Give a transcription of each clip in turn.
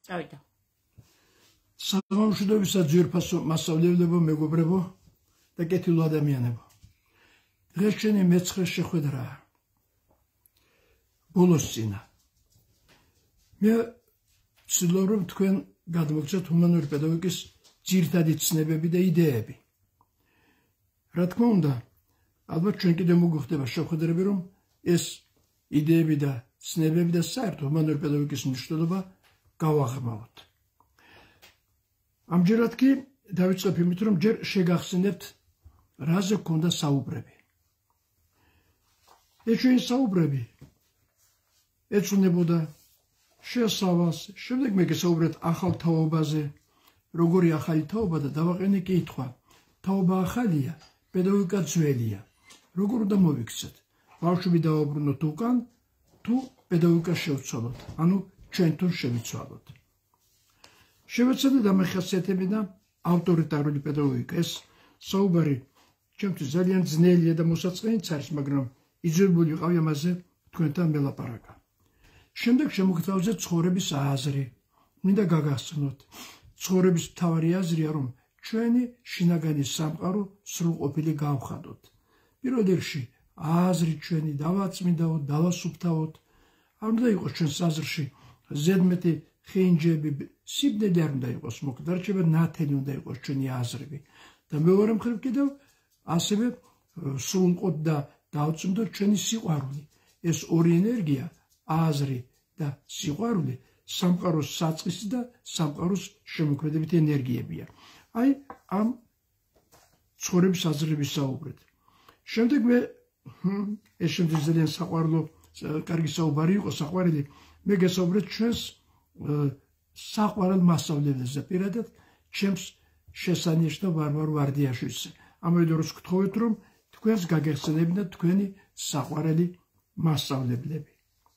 წავიდა. Სამშვიდობისა ძვირფასო მასწავლებლებო, მეგობრებო და კეთილ ადამიანებო. დღეს ჩვენი მეცხრე შეხვედრაა. ბოლოს წინა. მე ვცდილობ რომ თქვენ გადმოგცეთ ჰუმანური პედაგოგიკის ძირითადი ცნებები და იდეები. რა თქმა უნდა, ალბათ ჩვენ კიდევ მოგვხდება შეხვედრები, რომ ეს იდეები და ცნებები და საერთოდ ჰუმანური პედაგოგიკის მნიშვნელობა გავაღრმავოთ. ამჯერად კი დავიწყებ იმით, რომ ჯერ შეგახსენებთ, რაზე გქონდა საუბრები. ეს ჩვენი საუბრები ეწონებოდა შესავალს, შემდეგ მე გესაუბრეთ ახალ თაობაზე, როგორი ახალი თაობა და დავაყენე კითხვა. თაობა ახალია, პედაგოგიკა ძველია. როგორ უნდა მოვიქცეთ? ბავშვები დავაბრუნოთ უკან, თუ პედაგოგიკა შევცვალოთ, ანუ ჩვენ თუ შევიცვალოთ. შევეცადე დამახასიათებინა და ავტორიტარული პედაგოგიკა. ეს საუბარი ჩემთვის ძალიან ძნელია და მოსაწყენიც არის, მაგრამ იძულებული ვიყავი ამაზე თქვენთან მელაპარაკა. შემდეგ შემოგთავაზეთ ცხოვრების აზრი. მინდა გაგახსნოთ, ცხოვრების მთავარი აზრია, რომ ჩვენი შინაგანი სამყარო სრულყოფილი გავხადოთ. პირველ რიგში აზრი ჩვენი დავაწმინდაოთ, დავასუფთავოთ. არ უნდა იყოს ჩვენს აზრში ზედმეტი ხინჯები, სიბნელი არ უნდა იყოს, მოკლედ არჩება ნათელი უნდა იყოს ჩვენი აზრები. და მეორე მხრივ კიდევ ასევე სრულყოთ და დავწმინდოთ ჩვენი სიყვარული. ეს ორი ენერგია, აზრი და სიყვარული, სამყაროს საწყისი და სამყაროს შემოქმედებითი ენერგიებია. აი, ამ ცხოვრების აზრების საუბრეთ. შემდეგ მე ეს შემდგომ ძალიან საყვარლო, კარგი საუბარი იყო, საყვარელი, მე გესაუბრეთ ჩვენს საყვარელ მასწავლებლებზე, პირადად ჩემს შესანიშნავ ვარვარ ვარდიაშვილზე. ამავდროულად გთხოვეთ, რომ თქვენს გაგეხსენებინათ თქვენი საყვარელი მასწავლებლები.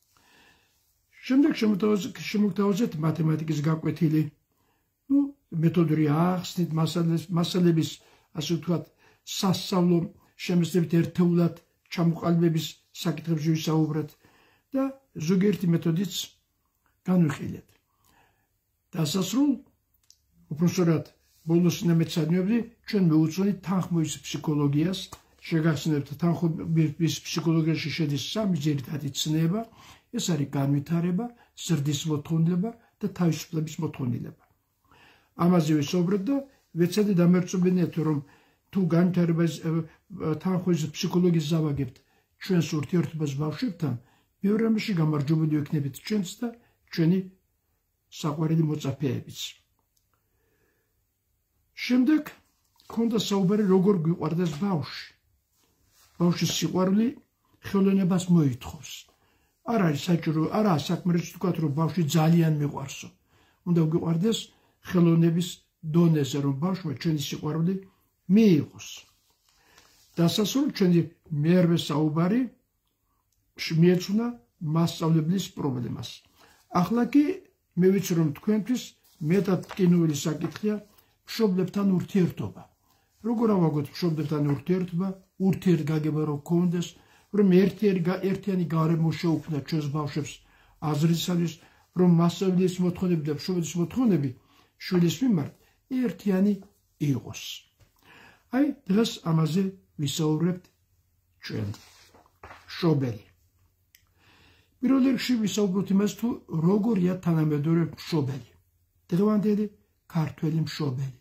შემდეგ შემოგთავაზეთ მათემატიკის გაკვეთილი, მეთოდური ახსნით, მასალების, ასე ვთქვათ, სასწავლო შემეცნებით ერთეულად ჩამოყალიბების საკითხებზე ვისაუბრეთ და ზოგიერთი მეთოდიც განვიხილეთ. დასასრულ, უпростоრად, ბოლოს ნამეცნიერები ჩვენ მოვუწონით თანხმობის ფსიქოლოგიას, შეგახსენებთ, თანხმობის ფსიქოლოგიაში შედის სამი ძირითადი ცნება, ეს არის განვითარება, ზრდის მოთხოვნილება და თავისუფლების მოთხოვნილება. ამაზე ვისაუბრეთ და ვეცადე დამერწმუნდეთ, რომ თუ განვითარებას თანხმობის ფსიქოლოგიის ზავაგებთ ჩვენს ურთიერთობას ბავშვებთან, მეორე რამში გამარჯვებული ვიქნებით ჩვენც და ჩვენი საყვარელი მოწაფეებიც. შემდეგ გქონდა საუბარი, როგორ გვიყვარდეს ბავშვი. ბავშვის სიყვარული ხელოვნებას მოითხოვს. არ არის საჭირო, არაა საკმარისი თქვათ, რომ ბავშვი ძალიან მიყვარსო. უნდა გვიყვარდეს ხელოვნების დონეზე, რომ ბავშვმა ჩვენი სიყვარული მიიღოს. დასასრულ ჩვენი მერვე საუბარი მიეძღვნა მასწავლებლის პრობლემას. ახლა კი მე ვიცი, რომ თქვენთვის მეტად ტკინული საკითხია მშობლებთან ურთიერთობა. როგორ ავაგოთ მშობლებთან ურთიერთობა, ურთიერთგაგება რომ გქონდეს, რომ ერთიანი გარემო შეუქმნათ ჩვენს ბავშვებს აზრისათვის, რომ მასწავლებლის მოთხოვნები და მშობლის მოთხოვნები შვილის მიმართ ერთიანი იყოს. აი, დღეს ამაზე ვისაუბრებთ ჩვენ. მშობელი. პირველ რიგში ვისაუბროთ იმას, თუ როგორია თანამედროვე მშობელი. დღევანდელი ქართველი მშობელი.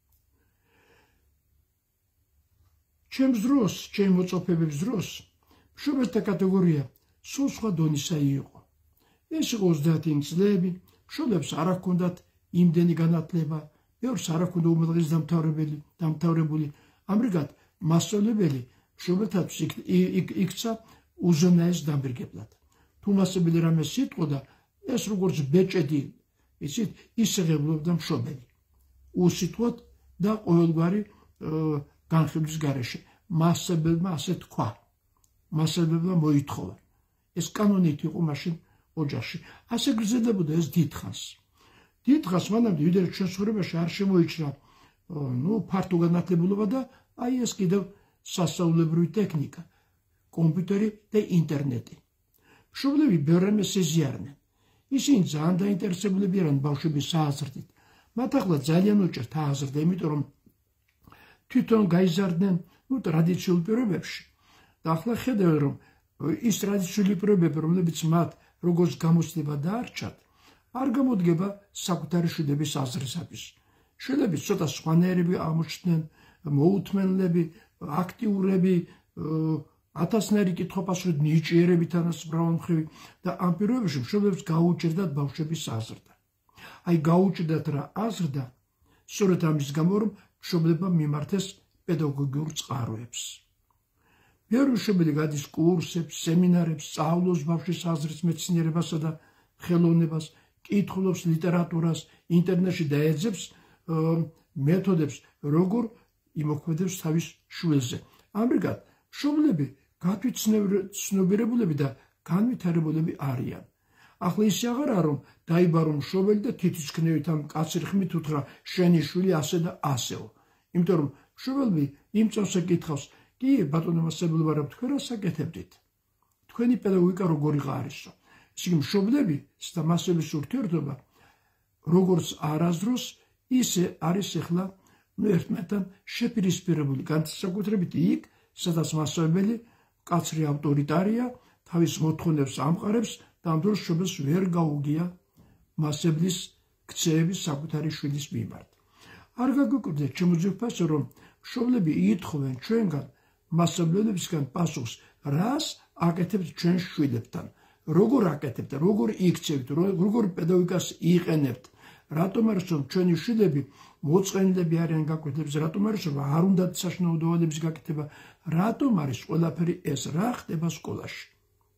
ჩემს დროს, ჩემი მოწაფეების დროს, მშობელთა კატეგორია სულ სხვა დონისა იყო. ეს იყო 30 წლები, მშობლებს არ ჰქონდათ იმდენი განათლება, ბევრს არ ჰქონდა უმაღლესი დამთავრებული. ამრიგად, მასწავლებელი მშობელთათვის იქცა უზენაეს დამბირგებლად. თუ მასწავლებელი რამეს იტყოდა, ეს როგორც ბეჭედი, იცით, ისეღებლობდა მშობელი. უსიტყვოდ და ყოველგვარი განხილვის გარეშე. მასწავლებელმა ასე თქვა. მასწავლებელმა მოითხოვა. ეს კანონით იყო მაშინ ოჯახში. ასე გრძელდებოდა ეს დიდხანს. დიდხანს მანამდე, ვიდრე ჩვენ ცხოვრებაში არ შემოიჩნდა ფართო განათლებულობა და აი ეს კიდევ სასწავლებრივი ტექნიკა, კომპიუტერი და ინტერნეტი. მშობლები ბევრ რამეს ეზიარნენ. ისინი ძალიან დაინტერესებულები არიან ბავშვების სააზრდით. მათ ახლა ძალიან უჭერთ აზრდა, იმიტომ რომ თვითონ გაიზარდნენ ტრადიციულ პირობებში. და ახლა ხედავენ, რომ ის ტრადიციული პირობები, რომლებიც მათ როგორც გამოცდილება დაარჩათ, არ გამოდგება საკუთარი შვილების აზრისათვის. შვილები ცოტა სხვანაირები აღმოჩნდნენ, მოუთმენლები, აქტიურები, ათასნაირი კითხვა-პასუხით ნიჭიერები თანასწორმხრივი და ამ პირობებში მშობლებს გაუჭირდათ ბავშვების აზრდა. აი გაუჭირდათ რა აზრდა, სწორედ ამის გამო, რომ მშობლებმა მიმართეს პედაგოგიურ წყაროებს. ბევრი მშობელი გადის კურსებს, სემინარებს, სწავლობს ბავშვის აზრის მეცნიერებასა და ხელოვნებას, კითხულობს ლიტერატურას, ინტერნეტში დაეძებს მეთოდებს, როგორ იმოქმედებს თავის შვილზე. ამრიგად, მშობლები გათვითცნობიერებულები და განვითარებულები არიან. ახლა ისე აღარაა, რომ დაიბარო მშობელი და თვითისქნევით ამ კაცრი ხმით უთხრა, შენი შვილი ასე და ასეო. იმიტომ რომ მშობელი იმ წამს ეკითხავს, კი, ბატონო მასწავლებლო, თქვენ რა საკეთებდით? თქვენი პედაგოგიკა როგორ იყარისო? ისე იგი მშობლები და მასწავლებლის ურთიერთობა როგორც არასდროს ისე არის ახლა ერთმანეთთან შეპირისპირებული, განსაკუთრებით იქ, სადაც მასწავლებელი კაცრი ავტორიტარია, თავის მოთხოვნებს ამყარებს და ამ დროს მშობელს ვერ გაუგია მასწავლებლის ქცეების საკუთარი შვილის მიმართ. არ გაგვიკვირდეთ ჩემო ძვირფასო, რომ მშობლები ითხოვენ ჩვენგან მასწავლებლებისგან პასუხს, რას აკეთებთ ჩვენ შვილებთან, როგორ აკეთებთ, როგორ იქცევთ, როგორ პედაგოგიკას იყენებთ, რატომ არის რომ ჩვენი შვილები მოწყენილები არიან გაკვეთილებზე, რატომ არის რომ არ უნდათ საშინაო დავალების გაკეთება, რატომ არის ყველაფერი ეს, რა ხდება სკოლაში.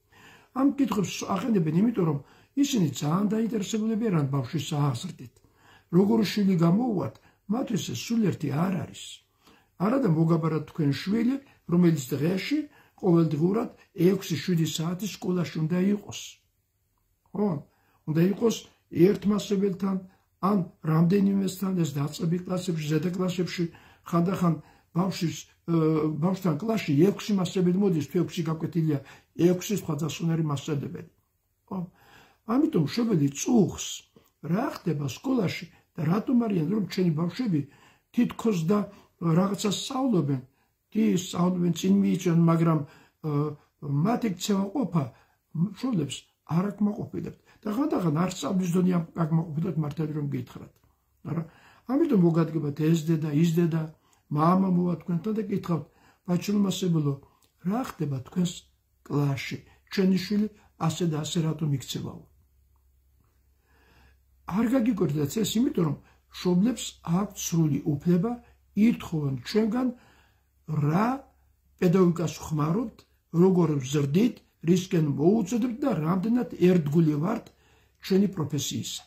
ამ კითხვებს აყენებენ, იმიტომ რომ ისინი ძალიან დაინტერესებულები არიან ბავშვის აზრით. როგორ შვილი გამოუვათ, მათთვის ეს სულერთი არ არის. არადა მოგაბარათ თქვენ შვილი, რომელიც დღეში ყოველდღურად 6-7 საათი სკოლაში უნდა იყოს. ხო? უნდა იყოს ერთ მასწავლებელთან, ან რამდენიმესთან, ეს დაწყებით კლასებში, ზედა კლასებში, ხანდახან ბავშვთან კლასში 6 მასწავლებელი მოდის, თუ 6 გაკვეთილია, 6 სხვადასხვანაირი მასწავლებელი. ხო? ამიტომ მშობელი წუხს, რა ხდება სკოლაში და რატომ არიან რომ ჩვენი ბავშვები თითქოს და რაღაცა სწავლობენ, კი სწავლობენ, წინ მიიწვიან, მაგრამ მათი ქცევა ყოფა მშობლებს არ აკმაყოფილებთ. და ხანდახან არ სწავლის დონე აკმაყოფილებთ მართალი რომ გითხრათ. ამიტომ მოგადგებათ ეს დედა, ის დედა, მამა მოვა თქვენთან და გითხრათ, ბაჭრო მასწავლებლო, რა ხდება თქვენს კლასში? ჩვენი შვილი ასე და ასე რატომ იქცევაო? არ გაგიკვირდეთ ეს, იმიტომ რომ მშობლებს აქვთ სრული უფლება ითხოვონ ჩვენგან რა პედაგოგიკას ხმარობთ, როგორ ვზრდით, რისკენ მოუწოდებთ და რამდენად ერთგული ვართ ჩვენი პროფესიისა.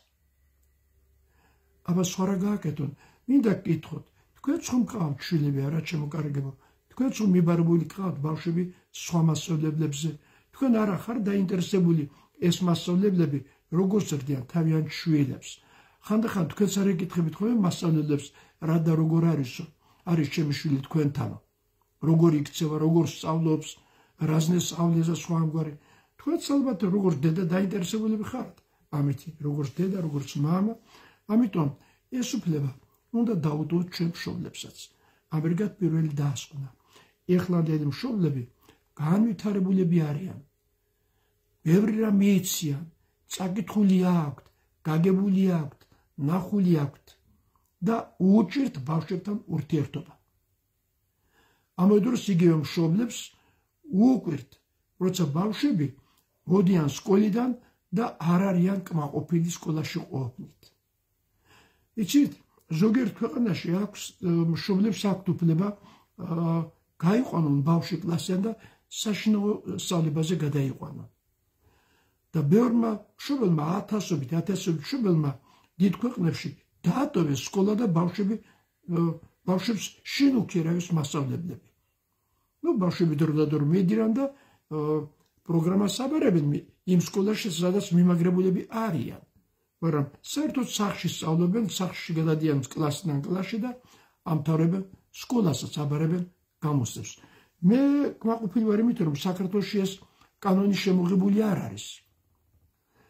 აბა სხვა რა გააკეთონ? მინდა გკითხოთ, თქვენც ხომ გყავთ შვილები, არა ჩემოკარგებო? თქვენც ხომ მიბარებული გყავთ ბავშვები სხვა მასწავლებლებზე? თქვენ არა ხარ დაინტერესებული ეს მასწავლებლები როგორ ზრდიან თავიანთ შვილებს? ხანდახან თქვენც არ ეკითხებით ხოლმე მასწავლებლებს, რა და როგორ არისო? არის ჩემი შვილი თქვენთანო? როგორ იქცევა, როგორ სწავლობს, რაზნეს სწავლეს და სხვა ამგვარი. თქვენც ალბათ როგორც დედა დაინტერესებულები ხართ ამით, როგორც დედა, როგორც მამა. ამიტომ ეს უფლება უნდა დაუდოთ ჩვენ მშობლებსაც. ამრიგად პირველი დაასკვნა. ეხლანდელი მშობლები განვითარებულები არიან. ბევრი რამ მიეციან, წაკითხული აქვთ, გაგებული აქვთ, ნახული აქვთ და უჭირთ ბავშვებთან ურთიერთობა. ამ დროს იგივე მშობლებს უყვირთ, როცა ბავშვები მოდიან სკოლიდან და არ არიან კმაყოფილი სკოლაში ყოფნით. იცით, ზოგიერთ ქვეყანაში აქვს მშობლებს აქვთ უფლება გაიყვანონ ბავშვი კლასიდან და საშინაო სწავლებაზე გადაიყვანონ. და ბევრმა მშობელმა, ათასობით მშობელმა დიდ ქვეყნებში დაატოვეს სკოლა და ბავშვებს შინ უქირავეს მასწავლებლები. ბავშვები დრო და დრო მიდიან და პროგრამას აბარებენ იმ სკოლაში, სადაც მიმაგრებულები არიან. მაგრამ საერთოდ სახლში სწავლობენ, სახლში გადადიან კლასიდან კლასში და ამთავრებენ სკოლასაც აბარებენ გამოსცემს. მე კმაყოფილი ვარ, იმიტომ რომ საქართველოში ეს კანონი შემოღებული არ არის.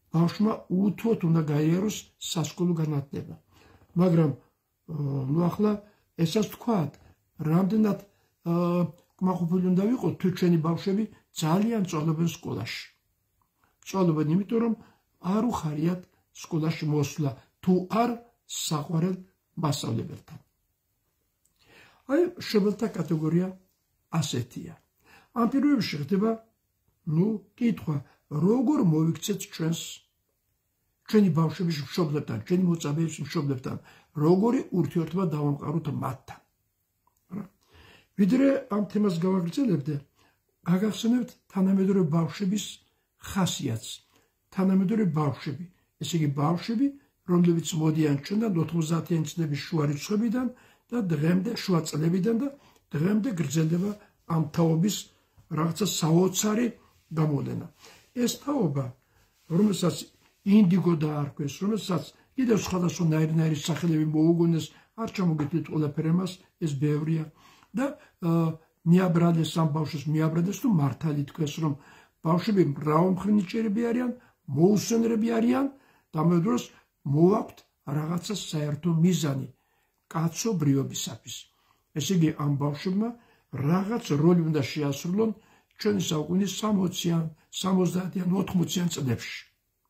ბავშვმა უთუოდ უნდა გაიაროს სასკოლო განათლება. მაგრამ ნუ ახლა ესაც თქვათ, რამდენად კმაყოფილი უნდა ვიყოთ, თუ ჩვენი ბავშვები ძალიან წვალობენ სკოლაში. წვალობენ, იმიტომ რომ არ უხარიათ სკოლაში მოსვლა, თუ არ საყვარელ მასწავლებელთან. აი, მშობელთა კატეგორია ასეთია. ამ პირობებში ხდება კითხვა, როგორ მოვიქცეთ ჩვენი ბავშვების მშობლებთან, ჩვენი მოწამეების მშობლებთან, როგორი ურთიერთობა დავამყაროთ მათთან. ვიდრე ამ თემას გავაგრძელებდე, გაგახსენებთ თანამედროვე ბავშვების ხასიათს. თანამედროვე ბავშვები, ესე იგი ბავშვები, რომლებიც მოდიან ჩვენთან 90-იანი წლების შუა რიცხვებიდან და დღემდე შუა წლებიდან და დღემდე გრძელდება ამ თაობის რაღაცა საოცარი გამოვლენა. ეს თაობა, რომელსაც ინდიგო დაარქვეს, რომელსაც კიდევ სხვადასხვა ნაირ-ნაირი სახელები მოუგონეს, არ ჩამოგეთვლით ყველაფერი მას, ეს ბევრია და მიაბრალეს ამ ბავშვს, მიაბრალეს თუ მართალი თქვეს, რომ ბავშვები მრავალმხრივნიჭიერები არიან, მოუსვენრები არიან და ამ დროს მოვაქვთ რაღაცა საერთო მიზანი კაცობრიობისათვის. ესე იგი, ამ ბავშვებმა რაღაც როლი უნდა შეასრულონ ჩვენი საუკუნის 60-იან, 70-იან, 80-იან წლებში.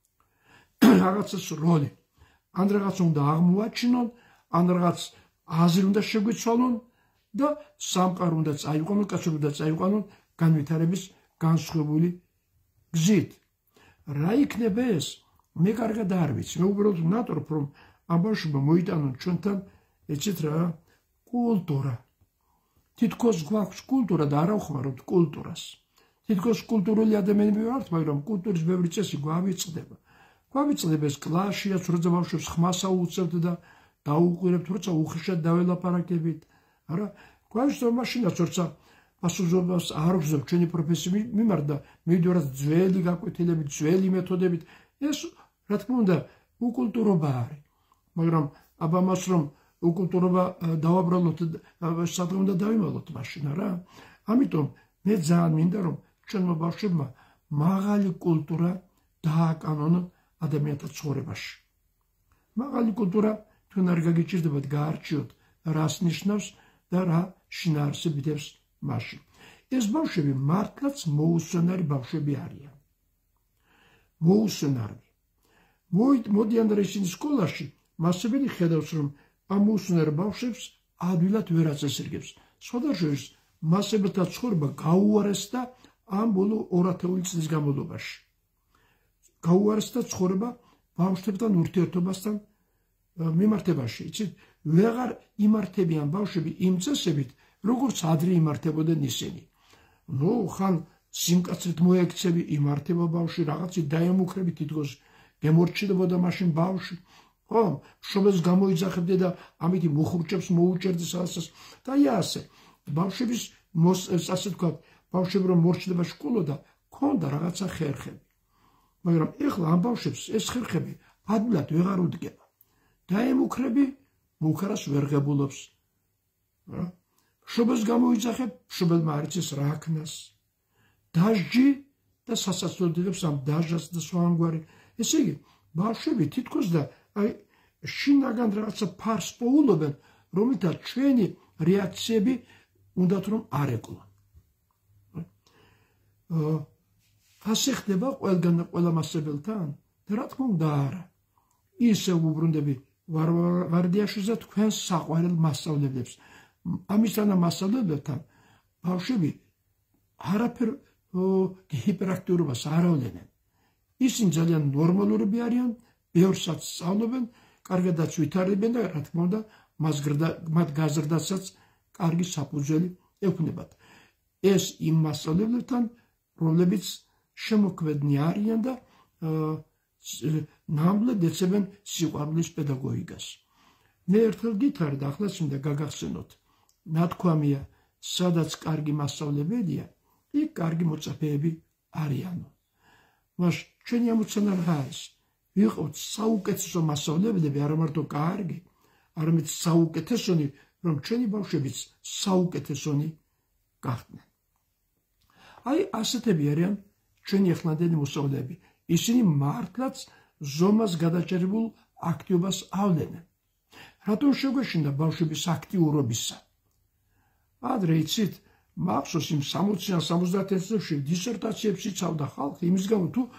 რაღაცას როლი. ან რაღაც უნდა აღმოაჩინონ, ან რაღაც აზრი უნდა შეგვიცვალონ და სამყარო უნდა წაიყვანონ, კაცობრიობა უნდა წაიყვანონ განვითარების განსხვავებული გზით. რა იქნება ეს? მე კარგად არ ვიცი. მე უბრალოდ ვნატრობ, რომ ამ ბავშვებმა მოიტანონ ჩვენთან ეცეთ რა კულტურა. თითქოს გვაქვს კულტურა და არ ავხმაროთ კულტურას. თითქოს კულტურული ადამიანები ვართ, მაგრამ კულტურის ბევრი წესი გვავიწყდება. გვავიწყდება ეს კლასშიაც, როცა ბავშვებს ხმას აუწევთ და დაუყურებთ, როცა უხეშად დაველაპარაკებით. არა, გვავიწყდება მაშინაც, როცა პასუხისმგებლობას არ ვგზნობ ჩვენი პროფესიის მიმართ და მივიდოდათ ძველი გაკვეთილებით, ძველი მეთოდებით. ეს, რა თქმა უნდა, უკულტურობა არის. მაგრამ აბა მას რომ უკულტურობა დავაბრალოთ, სადღაც უნდა დავიმალოთ მაშინ, არა? ამიტომ მე ძალიან მინდა რომ ჩვენმა ბავშვებმა მაღალი კულტურა დააკანონონ ადამიანთა ცხოვრებაში. მაღალი კულტურა თქვენ არ გაგიჭირდებათ გაარჩიოთ რას ნიშნავს და რა შინაარსებითებს მაშინ. ეს ბავშვები მართლაც მოუსვენარი ბავშვები არიან. მოუსვენარი. მოდიან და ისინი სკოლაში, მასწავლებელი ხედავს, რომ ამ მოუსვენარ ბავშვებს ადვილად ვერ აწესრიგებს. სხვადასხვა მასწავლებელთა ცხოვრება გაუარესდა ამ ბოლო 200 წლის განმავლობაში. გაუარესდა ცხოვრება ბავშვებთან ურთიერთობასთან მიმართებაში. იცით, ვეღარ იმართებიან ბავშვები იმ წესებით, როგორც ადრე იმართებოდნენ ისინი. ხან სიმკაცრით მოექცევი, იმართება ბავშვი, რაღაცით დაემუქრები, თითქოს გემორჩილებოდა მაშინ ბავშვი. ხო, მშობელს გამოიძახებდე და ამითი მუხურჭებს მოუჭერდე სადაცას და ასე. ბავშვების ასე თქვა, ბავშვები რომ მორჩილება სკოლოდა, ქონდა რაღაცა ხერხები. მაგრამ ეხლა ამ ბავშვებს ეს ხერხები ადვილად ვეღარ უდგება. დაემუქრები, მუქარას ვერ ღებულობს. მშობელს გამოიძახებ, მშობელმა არ იცის რა აქნას. დასჯი და სასაცილოდ იღებს ამ დასჯას და სხვა ამგვარი. ესე იგი, ბავშვები თითქოს და შინაგან რაღაცა ფარს პოულობენ, რომელთა ჩვენი რეაქციები უნდათ რომ არ ეკლონ. ასე ხდება ყველგან და ყველა მასწავლებელთან? და რა თქმა უნდა არა. ისე უბრუნდები ვარდიაშვილს და თქვენს საყვარელ მასწავლებლებს. ამისთანა მასწავლებლებთან ბავშვები არაფერ ჰიპერაქტიურობას არ ავლენენ. ისინი ძალიან ნორმალურები არიან, ბევრსაც სწავლობენ, კარგადაც ვითარდებიან და რა თქმა უნდა მათ გაზრდასაც კარგი საფუძველი ექნებათ. ეს იმ მასწავლებლებთან, რომლებიც შემოქმედნი არიან და ნამდვილად ეცებენ სიყვარულის პედაგოგიკას. მე ერთხელ გითხარით, ახლა მინდა გაგახსენოთ. ნათქვამია, სადაც კარგი მასწავლებელია, იქ კარგი მოწაფეები არიანო. მას ჩვენი ამოცანა რა არის? ვიყოთ საუკეთესო მასწავლებლები, არა მარტო კარგი, არამედ საუკეთესონი, რომ ჩვენი ბავშვებიც საუკეთესონი გახდნენ. აი, ასეთები არიან ჩვენი ახლანდელი მოსწავლეები. ისინი მართლაც ზომას გადაჭერებულ აქტივობას ავლენენ. რატომ შეგვეშინდა ბავშვების აქტიურობისა? ადრე იცით, მახსოვს იმ 60-ან 70-იან წლებში დისერტაციებს იცავდა ხალხი იმის გამო თუ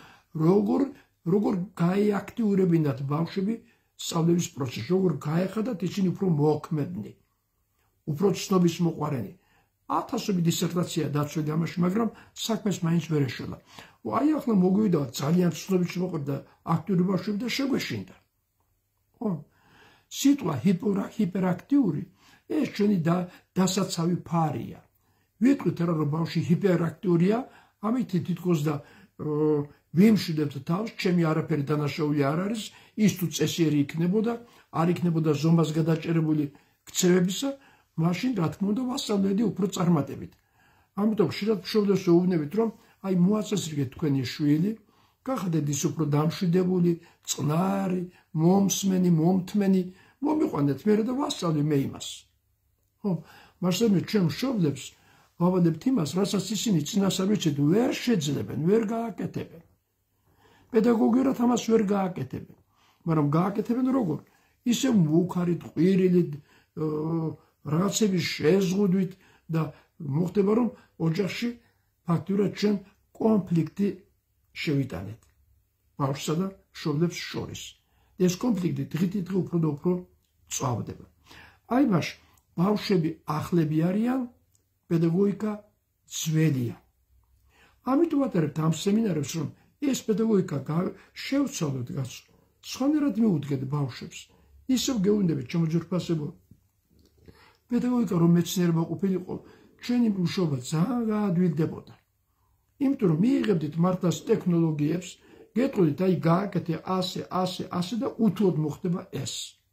როგორ გაეაქტიურებინათ ბავშვები სწავლების პროცესში, როგორ გაეხადათ ისინი უფრო მოქმედნი, უფრო ცნობის მოყვარენი. ათასობით დისერტაცია დაცველი ამაში, მაგრამ საქმეს მაინც ვერ ეშველა. აი ახლა მოგვიდა ძალიან ცნობით მოყვარდა აქტიური ბავშვები და შეგვეშინდა. ხო, სიტყვა ჰიპერაქტიური ეს ჩვენი დასაცავი ფარია. ვიტყვით რა რომ ბავშვი ჰიპერაქტიურია, ამით თითქოს და ვიმშვიდებთ თავს, ჩემი არაფერი დანაშაული არ არის, ის თუ წესიერი იქნებოდა, არ იქნებოდა ზომას გადაჭერებული ქცევებისა, მაშინ რა თქმა უნდა ვასწავლედი უფრო წარმატებით. ამიტომ ხშირად მშობლებს ვეუბნებით, რომ აი მოაწესრიგეთ თქვენი შვილი, გახადეთ ის უფრო დამშვიდებული, წყნარი, მომსმენი, მომთმენი, მომიყვანეთ მერე და ვასწავლე მე იმას. ხო, მასწავლე ჩვენ მშობლებს ვავადებთ იმას, რასაც ისინი წინასწარმეტყველად ვერ შეძლებენ, ვერ გააკეთებენ. პედაგოგიურად ამას ვერ გააკეთებენ, მაგრამ გააკეთებენ როგორ? ისე მუქარით, ყვირილით, რაღაცების შეზღუდვით და მოხდება რომ ოჯახში ფაქტურად ჩვენ კონფლიქტი შევიტანეთ ბავშვსა და მშობლებს შორის. ეს კონფლიქტი დღითიდღე უფრო და უფრო წავდება. აი მას ბავშვები ახლები არიან, პედაგოგიკა ძველია. ამიტომ ვატარებთ ამ სემინარებს, რომ ეს პედაგოგიკა შევცვალოთ გასულ. სხვანაირად მიუდგეთ ბავშვებს. ისევ გეუბნებით ჩემოჯერფასებო, პედაგოგიკა რომ მეცნიერება ყოფილიყო, ჩვენი მუშაობა ძალიან გაადვილდებოდა. იმიტომ რომ მიიღებდით მართლაც ტექნოლოგიებს, გეტყვით აი გააკეთე ასე და უთუოდ მოხდება ეს.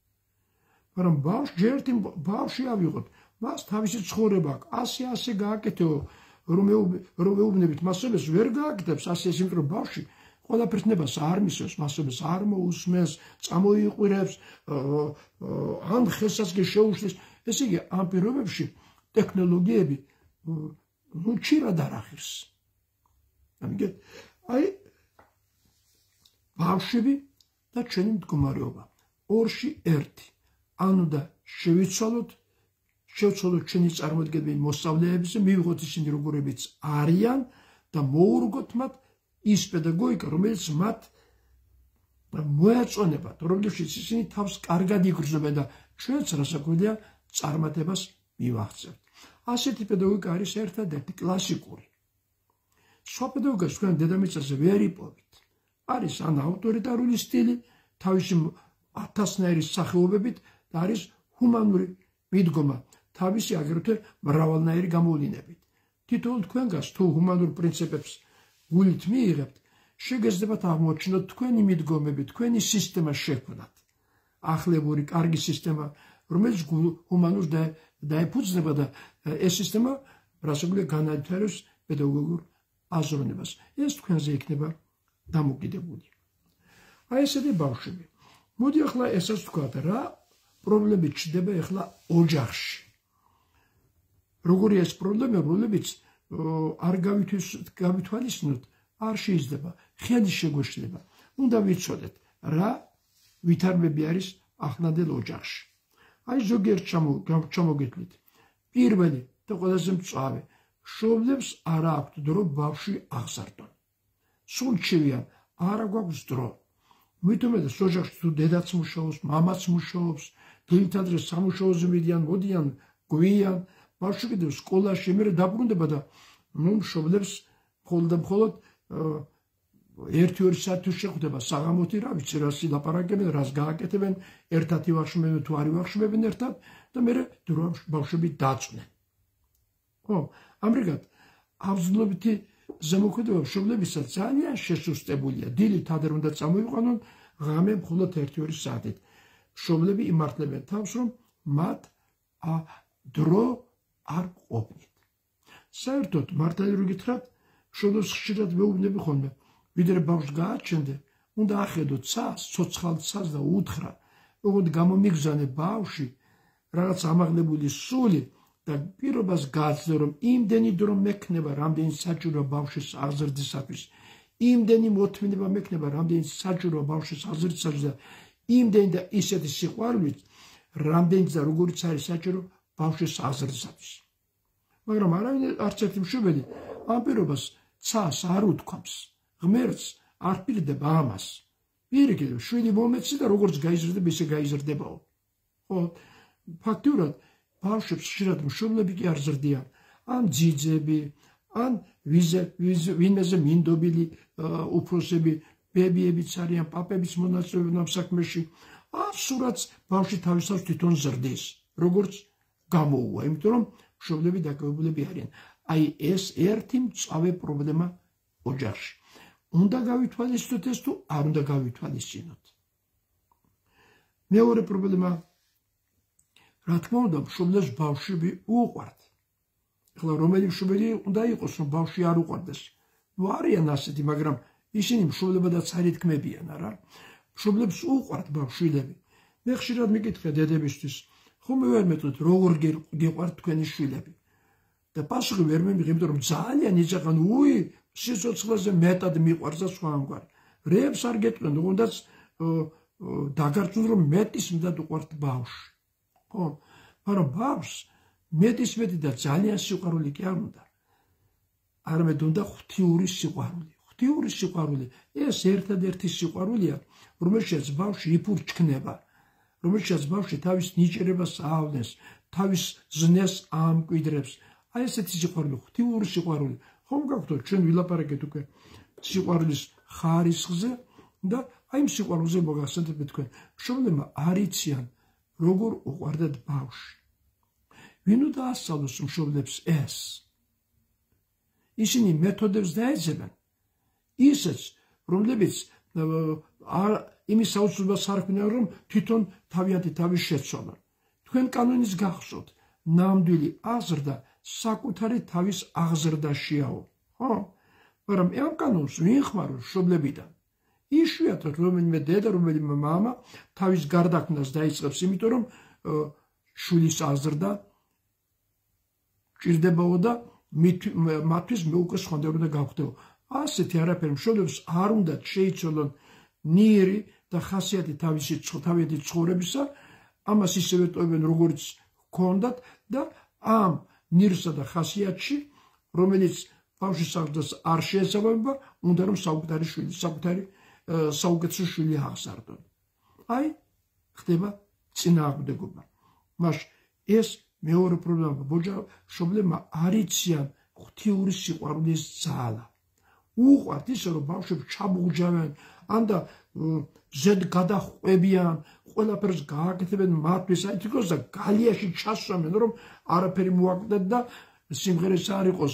მაგრამ ჯერ ერთი ბავშვი ავიღოთ, მას თავისი ცხოვრება აქვს, ასე გააკეთეო, რომ ეუბნებით მასწავლებელს ვერ გააკეთებს ასე, იმიტომ რომ ბავშვი ყველაფერს ნებას არ მისვევს, მასწავლებელს არ მოусმენს, წამოიყვირებს, ან ხელსაც კი შეუშლის. ესე იგი, ამ პირობებში ტექნოლოგიები ჩირად არ ახირს. აი, ბავშვები და ჩვენი მდგომარეობა. ორში ერთი. ან უნდა შევცვალოთ ჩვენი წარმოდგენები მოსწავლეებზე, მივიღოთ ისინი როგორებიც არიან და მოურგოთ მათ ის პედაგოგიკა, რომელიც მათ მოეწონებათ, რომლითაც ისინი თავს კარგად იგრძნობენ და ჩვენც რასაკვირველია წარმატებას მივაღწევთ. ასეთი პედაგოგიკა არის ერთადერთი კლასიკური. სხვა პედაგოგიკას თქვენ დედამიწაზე ვერ იპოვით. არის ან ავტორიტარული სტილი, თავისი ათასნაირი სახეობებით და არის ჰუმანური მიდგომა, თავისი აგრეთვე მრავალნაირი გამოვლინებით. თითოეულ თქვენგანს თუ ჰუმანურ პრინციპებს გულით მიიღებთ, შეგეძლებათ აღმოჩნდეთ თქვენი მიდგომები, თქვენი სისტემა შექმნათ. ახლებური, კარგი სისტემა, რომელიც ჰუმანურს დაეფუძნება და ეს სისტემა რასაკვირველია განავითარებს პედაგოგიურ აზროვნებას. ეს თქვენზე იქნება დამოკიდებული. აი ესეთი ბავშვები. მოდი ახლა ესაც ვთქვათ, რა პრობლემები ჩნდება ახლა ოჯახში. როგორია ეს პრობლემა, რომლებიც არ გავითვალისწინოთ, არ შეიძლება, ხელი შეგვეშლება. უნდა ვიცოდეთ, რა ვითარებები არის ახლანდელ ოჯახში. აი ზოგიერთ ჩამოგეთვლით. პირველი და ყველაზე მწვავე, მშობლებს არ აქვთ დრო ბავშვი აღზარდონ. სულ ჩივიან, არ გვაქვს დრო. მithumedes ოჯახში თუ დედაც მუშაობს, მამაც მუშაობს, ძირითადად სამუშაოზე მოდიან, გვიან, ბავშვი კიდევ სკოლაში მერე დაბრუნდება და მშობლებს მხოლოდ 1-2 საათი შეხვდება საღამოთი, რა ვიცი, რას ილაპარაკებენ, რას გააკეთებენ, ერთად ივახშმებენ თუ არ ივახშმებენ ერთად და მერე დრო ბავშვები დაწვნენ. ხო, ამრიგად აღზრდობითი ზემოქმედება მშობლებისა ძალიან შესუსტებულია. დილით ადრე უნდა წამოიყვანონ, ღამე მხოლოდ 1-2 საათით. მშობლები იმართლებენ თავს, რომ მათ დრო არ ყოფნით. საერთოდ მართალი რო გითხრათ, მშობლებს ხშირად ვეუბნები ხოლმე, ვიდრე ბავშვს გააჩენდე, უნდა ახედო ცას, ცოცხალ ცას და უთხრა, როგორც გამომიგზავნე ბავშვი, რაღაც ამაღლებული სული და პირობას გააცნო, რომ იმდენი დრო მექნება, რამდენი საჭიროა ბავშვის აღზრდისათვის. იმდენი მოთმინება მექნება, რამდენიც საჭიროა ბავშვის აზრიცაც და იმდენი და ისეთი სიყვარულით, რამდენიც და როგორიც არის საჭირო ბავშვის აზრიცაც. მაგრამ არავინ არც ერთი მშობელი ამ პირობას ცას არ უთქვამს, ღმერთს არ პირდება ამას. პირიქით, შვილი მომეცი და როგორც გაიზრდება, ისე გაიზრდებაო. ხო, ფაქტიურად ბავშვებს ხშირად მშობლები კი არ ზრდიან, ან ძიძები, ან ვინმეზე მინდობილი უფროსები, ბებიებიც არიან, პაპებიც მონაწილეობენ ამ საქმეში, ან სურათს ბავშვი თავისთავად თვითონ ზრდის, როგორც გამოუვა, იმიტომ რომ მშობლები დაკავებულები არიან. აი ეს ერთი მწვავე პრობლემა ოჯახში. უნდა გავითვალისწინოთ ეს თუ არ უნდა გავითვალისწინოთ. მეორე პრობლემა, რა თქმა უნდა, მშობლებს ბავშვები უყვართ. ახლა რომელი მშობელი უნდა იყოს, რომ ბავშვი არ უყვარდეს? ნუ არიან ასეთი, მაგრამ ისინი მშობლებადაც არ ითქმებიან, არა? მშობლებს უყვართ ბავშვილები. მე ხშირად მიკითხე დედებისთვის, ხომ ვერ მეტყვით, როგორ გიყვართ თქვენი შვილები? და პასუხი ვერ მემიღე, იმიტომ რომ ძალიან იძახან, სიცოცხლეზე მეტად მიყვარს და სხვა ამგვარ. რეებს არ გეტყვენ, თუნდაც დაგარწმუნდ, რომ მეტისმეტად უყვართ ბავშვი. ხო, მაგრამ ბავშვს მეტისმეტი და ძალიან სიყვარული კი არ უნდა. არამედ უნდა ღვთიური სიყვარული. ღვთიური სიყვარული, ეს ერთადერთი სიყვარულია, რომელშიც ბავშვი იფურჩქნება, რომელშიც ბავშვი თავის ნიჭერებას აავლენს, თავის ზნეს აამკვიდრებს. აი ესეთი სიყვარული, ღვთიური სიყვარული. ხომ გაგვთო, ჩვენ ვილაპარაკეთ უკვე სიყვარულის ხარისხზე და აი იმ სიყვარულზე მოგახსენებთ თქვენ. მშობლებმა არ იციან, როგორ უყვარდათ ბავშვი. ვინ უნდა ასწავლოს მშობლებს ეს? ისინი მეთოდებს დაეძებენ, ისეც, რომლებიც იმის საოცრებას არ ქმნიან, რომ თვითონ თავიანთი თავის შეცვალონ. თქვენ კანონის გახსოვთ, ნამდვილი აზრდა საკუთარი თავის აღზრდაშიაო. ხო? მაგრამ ამ კანონს ვინ ხმარობს მშობლებიდან? იშვიათად რომელიმე დედა, რომელიმე მამა თავის გარდაქმნას დაიწყებს, იმიტომ რომ შვილის აზრდა ჭირდებაო და მათთვის მეუქეს ხონდა უნდა გავხდეო. ასეთი არაფერი მშობლებს არ უნდათ შეიცვალონ ნიერი და ხასიათი თავიანთი ცხოვრებისა, ამას ისევე ტოვებენ, როგორც ჰქონდათ და ამ ნირსა და ხასიათში, რომელიც ბავშვის აზრდას არ შეესაბამება, უნდა რომ საუკეთესო შვილი აღზარდონ. აი, ხდება წინააღმდეგობა. მაშინ ეს მეორე პრობლემა, მშობლებმა არ იციან ღვთიური სიყვარულის ძალა. უყვართ ისე, რომ ბავშვებს ჩაბუღჯავენ, ან და ზედ გადაჰყვებიან, ყველაფერს გააკეთებენ მათთვის, აი თვითონ და გალიაში ჩასვამენ, რომ არაფერი მოაკვდეთ და სიმღერეს არ იყოს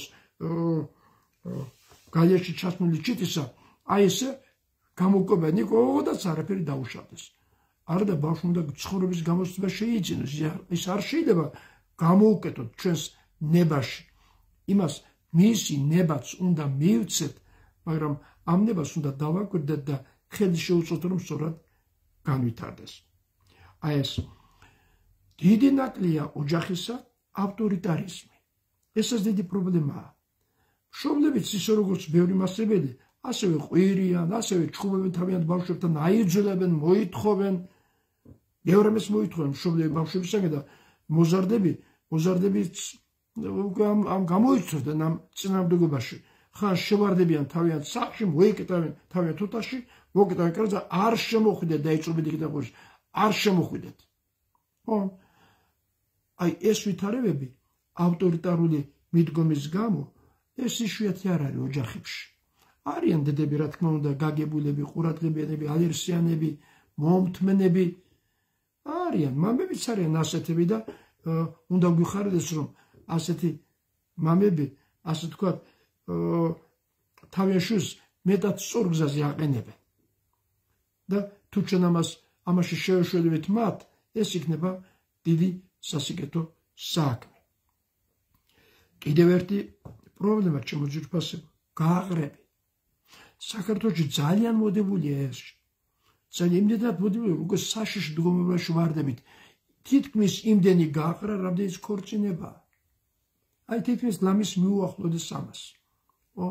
გალიაში ჩასმული ჩიტისა, აი ესე გამოკობენ, იქოდაც არაფერი დაუშავდეს. არა და ბავშვი უნდა ცხოვრების გამოცდილება შეიძინოს, ის არ შეიძლება გამოუკეთოთ ჩვენს ნებაში. იმას მისი ნებაც უნდა მივცეთ, მაგრამ ამ ნებას უნდა დავაკვირდეთ და ხელი შეუწყოთ, რომ სწორად განვითარდეს. აი ეს დიდი ნაკლია ოჯახისა ავტორიტარიზმი. ესეც დიდი პრობლემაა. მშობლებიც ისე როგორც ბევრი მასწავლებელი, ასევე ყვირიან, ასევე ჩხუბებენ თავიანთ ბავშვებთან, აიძულებენ, მოითხოვენ. ბევრემეს მოითხოვენ მშობლები ბავშვებისაგან და მოზარდები ამ გამოიცოდნენ ამ წინააღმდეგობაში. ხან შევარდებიან თავიანთ სახლში, მოიკეტავენ თავიანთ ოთახში, მოკეტავენ კარზე, არ შემოხვიდეთ და იწუბეთ იქ და ყურს, არ შემოხვიდეთ. ხო? აი ეს ვითარებები ავტორიტარული მიდგომის გამო ეს იშვიათი არ არის ოჯახებში. არიან დედები, რა თქმა უნდა, გაგებულები, ყურადღებიანები, ალერსიანები, მომთმენები. არიან, მამებიც არიან ასეთები და უნდა გვიხარდეს, რომ ასეთი მამები, ასე თქვა, თავიანთ შვილს მეტად სწორ გზაზე აყენებენ. და თუ ჩვენ ამაში შევეშველივით მათ, ეს იქნება დიდი სასიკეთო საქმე. კიდევ ერთი პრობლემა ჩემო ძვირფასებო, გააღრები. საქართველოში ძალიან მოდებულია ეს. ძალიან იმდენად მოდებულია, როგორც საშიში დგომებაში ვარდებით. თითქმის იმდენი გააღრა, რამდენიც ქორწინება. აი თითქმის ლამის მიუახლოვდეს ამას.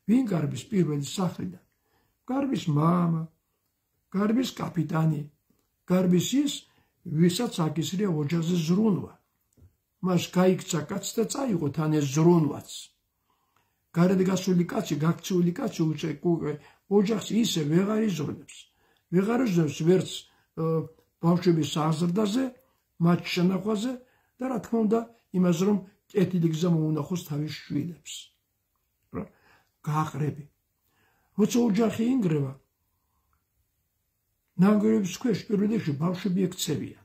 ვინ გარბის პირველი სახლიდან? გარბის მამა, გარბის კაპიტანი, გარბის ის, ვისაც აკისრია ოჯახზე ზრუნვა. მას გაიქცა კაცს და წაიღო თან ეს ზრუნვაც. გარეთ გასული კაცი, გაქცეული კაცი ოჯახს ისე ვეღარ იზრუნებს. ვეღარ იზრუნებს ვერც ბავშვების საზრდაზე, მათ შენახვაზე და რა თქმა უნდა იმას, რომ კეთილი გზა მოუნახოს თავის შვილებს. გააყრები. როცა ოჯახი ინგრევა, ნანგრევების ქვეშ პირველ რიგში ბავშვები ექცევიან.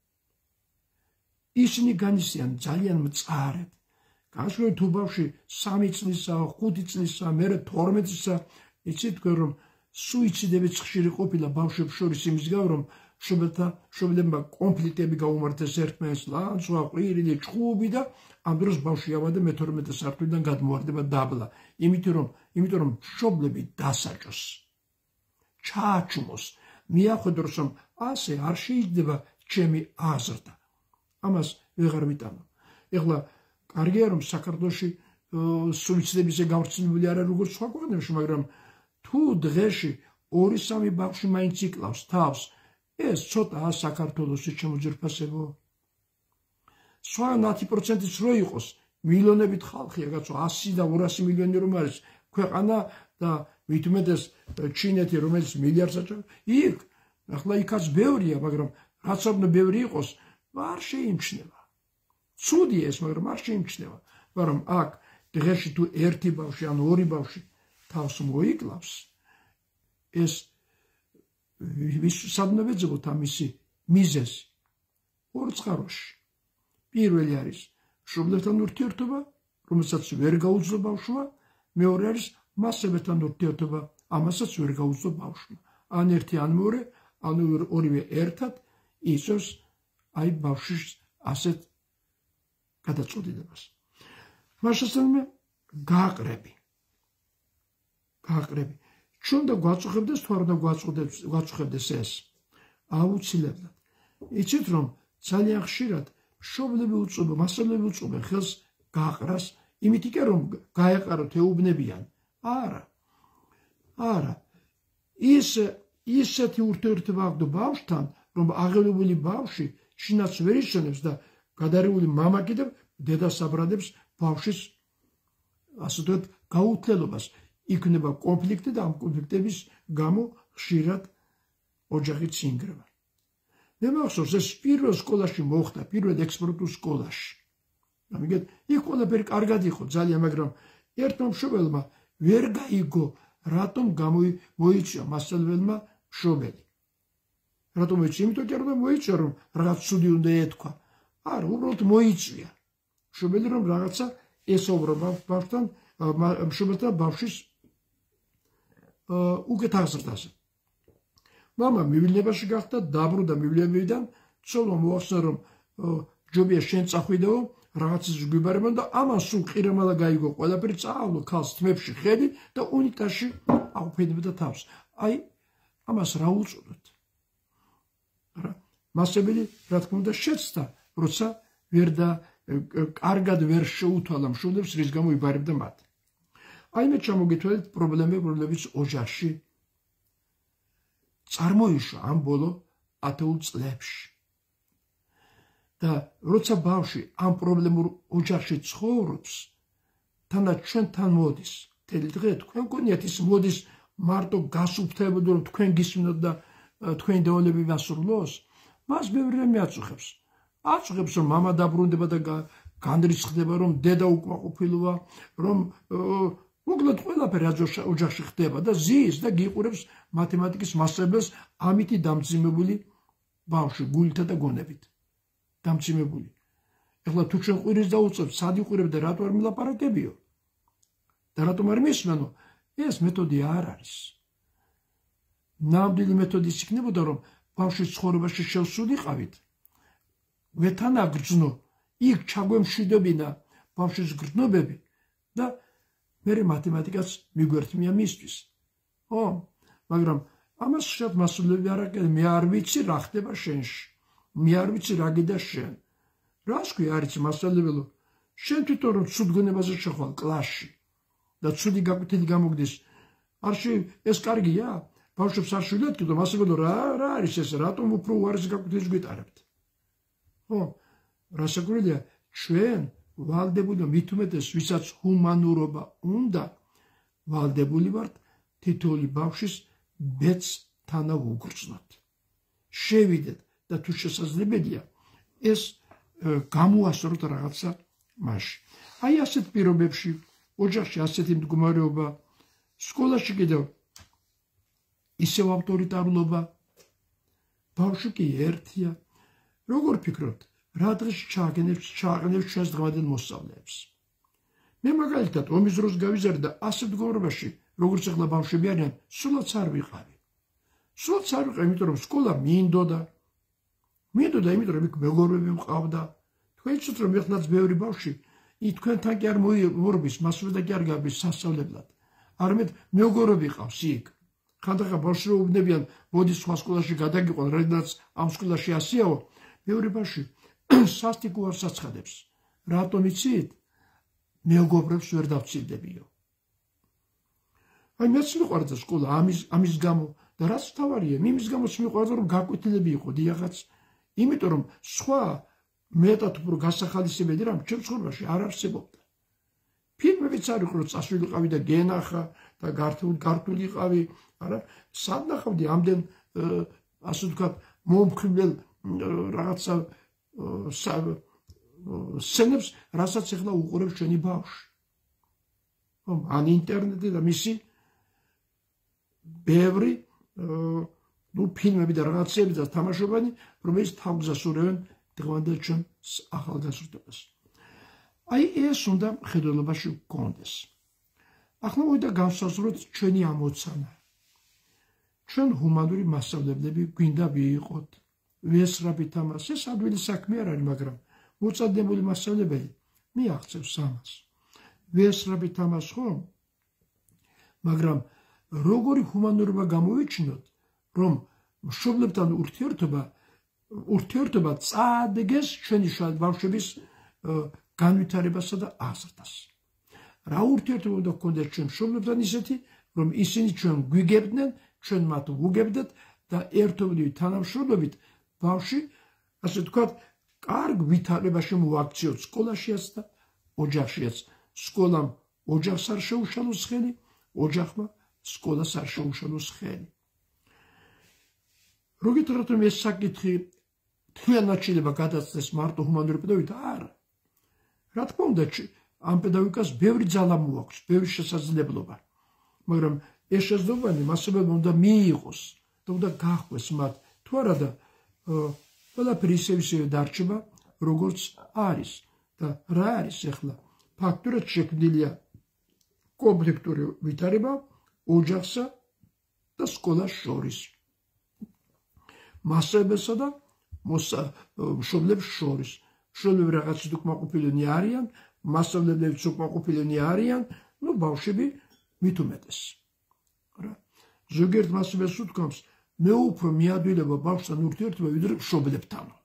ისინი განიცდიან ძალიან მწარედ. განსხვავებით თუ ბავშვი 3 წლისაა, 5 წლისაა, მერე 12 წლისაა, იცით თქვენ რომ სუიციდებიც ხშირი ყოფილა ბავშვებს შორის იმის გამო, რომ შობლებმა კონფლიქტები გაუმართეს ერთმანეთს, ლანცვა, ყვირილი, ჭხუბი და ამ დროს ბავშვი ავადა მე-12 სართულიდან გადმოვარდება დაბლა. იმიტომ რომ შობლები დასაჭოს, ჩააჩუმოს, მიახვედროს, რომ ასე არ შეიძლება ჩემი აზრდა. ამას ვეღარ ვიტანო. ეხლა კარგია რომ საქართველოში სუიციდებზე გავრცელებული არა როგორც სხვა ქვეყნებში, მაგრამ თუ დღეში 2-3 ბავშვი მაინც იკლავს თავს, ეს ცოტაა საქართველოსი ჩემო ძირფასებო. სხვა 10%-იც რო იყოს, მილიონობით ხალხი, რაღაცა 100 და 200 მილიონი რომ არის ქვეყანა და მით უმეტეს ჩინეთი, რომელიც მილიარდს აჭარბებს, იქ ახლა იქაც ბევრია, მაგრამ რაც უნდა ბევრი იყოს, არ შეიმჩნევა. ცუდია ეს, მაგრამ არ შეიმჩნევა. მაგრამ აქ დღეში თუ 1 ბავშვი ან 2 ბავშვი თავს მოიკლავს, ეს სადმე ვეძებოთ ამისი მიზეზი ორ წყაროში. პირველი არის მშობლებთან ურთიერთობა, რომელსაც ვერ გაუძლო ბავშვმა, მეორე არის მასებთან ურთიერთობა, ამასაც ვერ გაუძლო ბავშვმა. ან ერთი ან მეორე, ან ორივე ერთად იწვევს აი ბავშვის ასეთ გადაწყვეტილებას. მაშასწორებმა გააყრები. ჩვენ და გვაწუხებდეს თუ არ უნდა გვაწუხებდეს ეს? აუცილებლად. იცით რომ ძალიან ხშირად მშობლები უწუხებენ, მასწავლებლები უწუხებენ ხელს გააყრას, იმით კი რომ გაეყაროთ ეუბნებიან. არა. ისეთი ურთიერთობა აქვს ბავშვთან, რომ აღელვებული ბავშვი შინაც ვერ იშენებს და გადარეული მამა კიდევ დედას აბრადებს ბავშვის ასე ვთქვათ გაუთლელობას. იქნება კონფლიქტი და ამ კონფლიქტების გამო ხშირად ოჯახიც ინგრევა. მე მახსოვს ეს პირველ სკოლაში მოხდა, პირველ ექსპერტულ სკოლაში. ამიგეთ, იქ ყველაფერი კარგად იყო ძალიან, მაგრამ ერთმა მშობელმა ვერ გაიგო, რატომ მოიწვია მასწავლებელმა მშობელი. რატომ მოიწვია? იმიტომ რომ მოიწვია, რომ რაღაც ცუდი უნდა ეთქვა. არა, უბრალოდ მოიწვია. მშობელი რომ რაღაცა ესაუბრება ბავშვთან, მშობელთან ბავშვის უკეთ აღზრდაზე. მამა მივილნებაში გახდა, დაბრუნდა მივილნებიდან, ცოლმა მოახსნა, რომ ჯობია შენ წახვიდეო, რაღაცას გვიბარებან და ამან სულ ყირამალა გაიგო ყველაფერი, წაავლო ქალს თმებში ხელი და უნიტარში აუფენებდა თავს. აი, ამას რა უწოდოთ? მასწავლებელი, რა თქმა უნდა, შეცდა, როცა კარგად ვერ შეუთვალა მშობლებს, რის გამო იბარებდა მათ. აი მე ჩამოგითვალეთ პრობლემებიც ოჯახში წარმოიშვა ამ ბოლო 10 წლებში. და როცა ბავშვი ამ პრობლემურ ოჯახში ცხოვრობს, თანაც ჩვენთან მოდის. მთელი დღე თქვენ გქონიათ ის მოდის მარტო გასუფთავებოდ, რომ თქვენ გისმინოთ და თქვენი დავალები გასრულოს, მას ბევრი რამე აწუხებს. აწუხებს, რომ მამა დაბრუნდება და განრისხდება, რომ დედა უკმაყოფილოა, რომ მოკლედ ყველაფერი ოჯახში ხდება და ზის და გიყურებს მათემატიკის მასწავლებელს ამითი დამძიმებული ბავშვი გულითა და გონებით. დამძიმებული. ეხლა თუ ჩვენ ყვირილს დაუწევთ, სად იყურებ და რატო არ მილაპარაკებიო? და რატომ არ მისმენო? ეს მეთოდი არ არის. ნამდვილი მეთოდი იქნებოდა, რომ ბავშვის ცხოვრებაში შევსულიყავით, ვეთანაგრძნო, იქ ჩაგვემშვიდობინა ბავშვის გრძნობები და მე მათემატიკას მიგვერთმია მისთვის. მაგრამ ამას ხშირად მასწავლებლები არ აკეთებენ, მე არ ვიცი რა ხდება შენში. მე არ ვიცი რა გიდა შენ. რას ქვია არ იცი მასწავლებელო? შენ თვითონ რომ ცუდ გონებაზე შეხვალ კლასში და ცუდი გაკვეთილი გამოგდის. ეს კარგია? ბავშვებს არ შვილიათ კიდევ, ასევე რა არის ეს, რატომ უფრო უარესი გაკვეთილს გვიტარებთ? ხო, რასაკვირველია, ჩვენ ვალდებული მით უმეტეს, ვისაც ჰუმანურობა უნდა, ვალდებული ვართ თითოეული ბავშვის ბედს თანავუგრძნოთ. შევიდეთ და თუ შესაძლებელია, ეს გამოასწოროთ რაღაცა მასში. აი ასეთ პირობებში, ოჯახში ასეთი მდგომარეობა, სკოლაში კიდევ ისევ ავტორიტარულობა, ბავშვი კი ერთია. როგორ ფიქრობთ, რა დღეში ჩააგენებს ჩვენს დღევანდელ მოსწავლეებს? მე მაგალითად ომის დროს გავიზარდე და ასეთ მდგომარეობაში, როგორც ახლა ბავშვები არიან, სულაც არ ვიყავი. იმიტომ რომ სკოლა მინდოდა, იმიტომ რომ იქ მეგობრები მყავდა. თქვენ იცით რომ ეხლაც ბევრი ბავშვი თქვენთან კი არ მორბის, მასვე და კი არ გაბის სასწავლებლად. არამედ მეგობრები ყავს იქ. ხანდახან ბავშვი რო უბნებიან, მოდი სხვა სკოლაში გადაგიყვან, რადგანაც ამ სკოლაში ასიაო, ბევრი ბავშვი სასტიკ უარს აცხადებს. რატომ იცით? მეგობრებს ვერ დავწიდებიო. აი მეც მიყვარდა სკოლა ამის გამო და რაც თავარია, იმის გამოც მიყვარდა რომ გაკვეთილები იყო დიახაც, იმიტომ რომ სხვა მეტად უფრო გასახალისებელი რამ ჩემ ცხოვრებაში არ არსებობდა. ფილმებიც არ იყო, რომ წასულიყავი და გენახა და გართულიყავი, არა, სად ნახავდი ამდენ ასე ვთქვათ მომხიბლელ რაღაცა სცენებს, რასაც ახლა უყურებს ჩვენი ბავშვი. ან ინტერნეტი და მისი ბევრი ფილმები და რაღაცები და თამაშობანი, რომელიც თავგზასურებენ დღევანდელ ჩვენ ახალგაზრდობას. აი ეს უნდა მხედველობაში გქონდეს. ახლა მოვიდა განსაზღვროთ ჩვენი ამოცანა. ჩვენ ჰუმანური მასწავლებლები გვინდა ვიყოთ, ვესწრაფით ამას. ეს ადვილი საქმე არ არის, მაგრამ მოწადებული მასწავლებელი მიაღწევს ამას. ვესწრაფით ამას ხომ? მაგრამ როგორი ჰუმანურობა გამოვიჩინოთ, რომ მშობლებთან ურთიერთობა წაადგეს ჩვენი ბავშვების განვითარებასა და აზრდას. რა ურთიერთობა უნდა გქონდეს ჩვენ მშობლებთან ისეთი, რომ ისინი ჩვენ გვიგებდნენ, ჩვენ მათ ვუგებდეთ და ერთობლივი თანამშრომლობით ბავშვი, ასე ვთქვათ, კარგ ვითარებაში მოაქციოთ სკოლაშიაც და ოჯახშიაც. სკოლამ ოჯახს არ შეუშალოს ხელი, ოჯახმა სკოლას არ შეუშალოს ხელი. როგითხრათ რომ ეს საკითხი მთლიანად შეიძლება გადაწდეს მარტო ჰუმანური პედაგოგიკით? არა. რა თქმა უნდა, ამ პედაგოგიკას ბევრი ძალა მოაქვს, ბევრი შესაძლებლობა. მაგრამ ეს შესაძლებლობა მასობებმა უნდა მიიღოს და უნდა გაჰყვეს მათ. თუ არა და ყველაფერი ისევე დარჩება, როგორც არის. და რა არის ახლა? ფაქტურად შექმნილია კონფლიქტური ვითარება ოჯახსა და სკოლას შორის. მასწავლებელსა და მშობლებს შორის. მშობლები რაღაცით უკმაყოფილონი არიან, მასწავლებლებიც უკმაყოფილონი არიან, ბავშვები მით უმეტეს. ზოგიერთ მასწავლებელს უთქვამს, მე უფრო მიადვილება ბავშვთან ურთიერთობა, ვიდრე მშობლებთანო.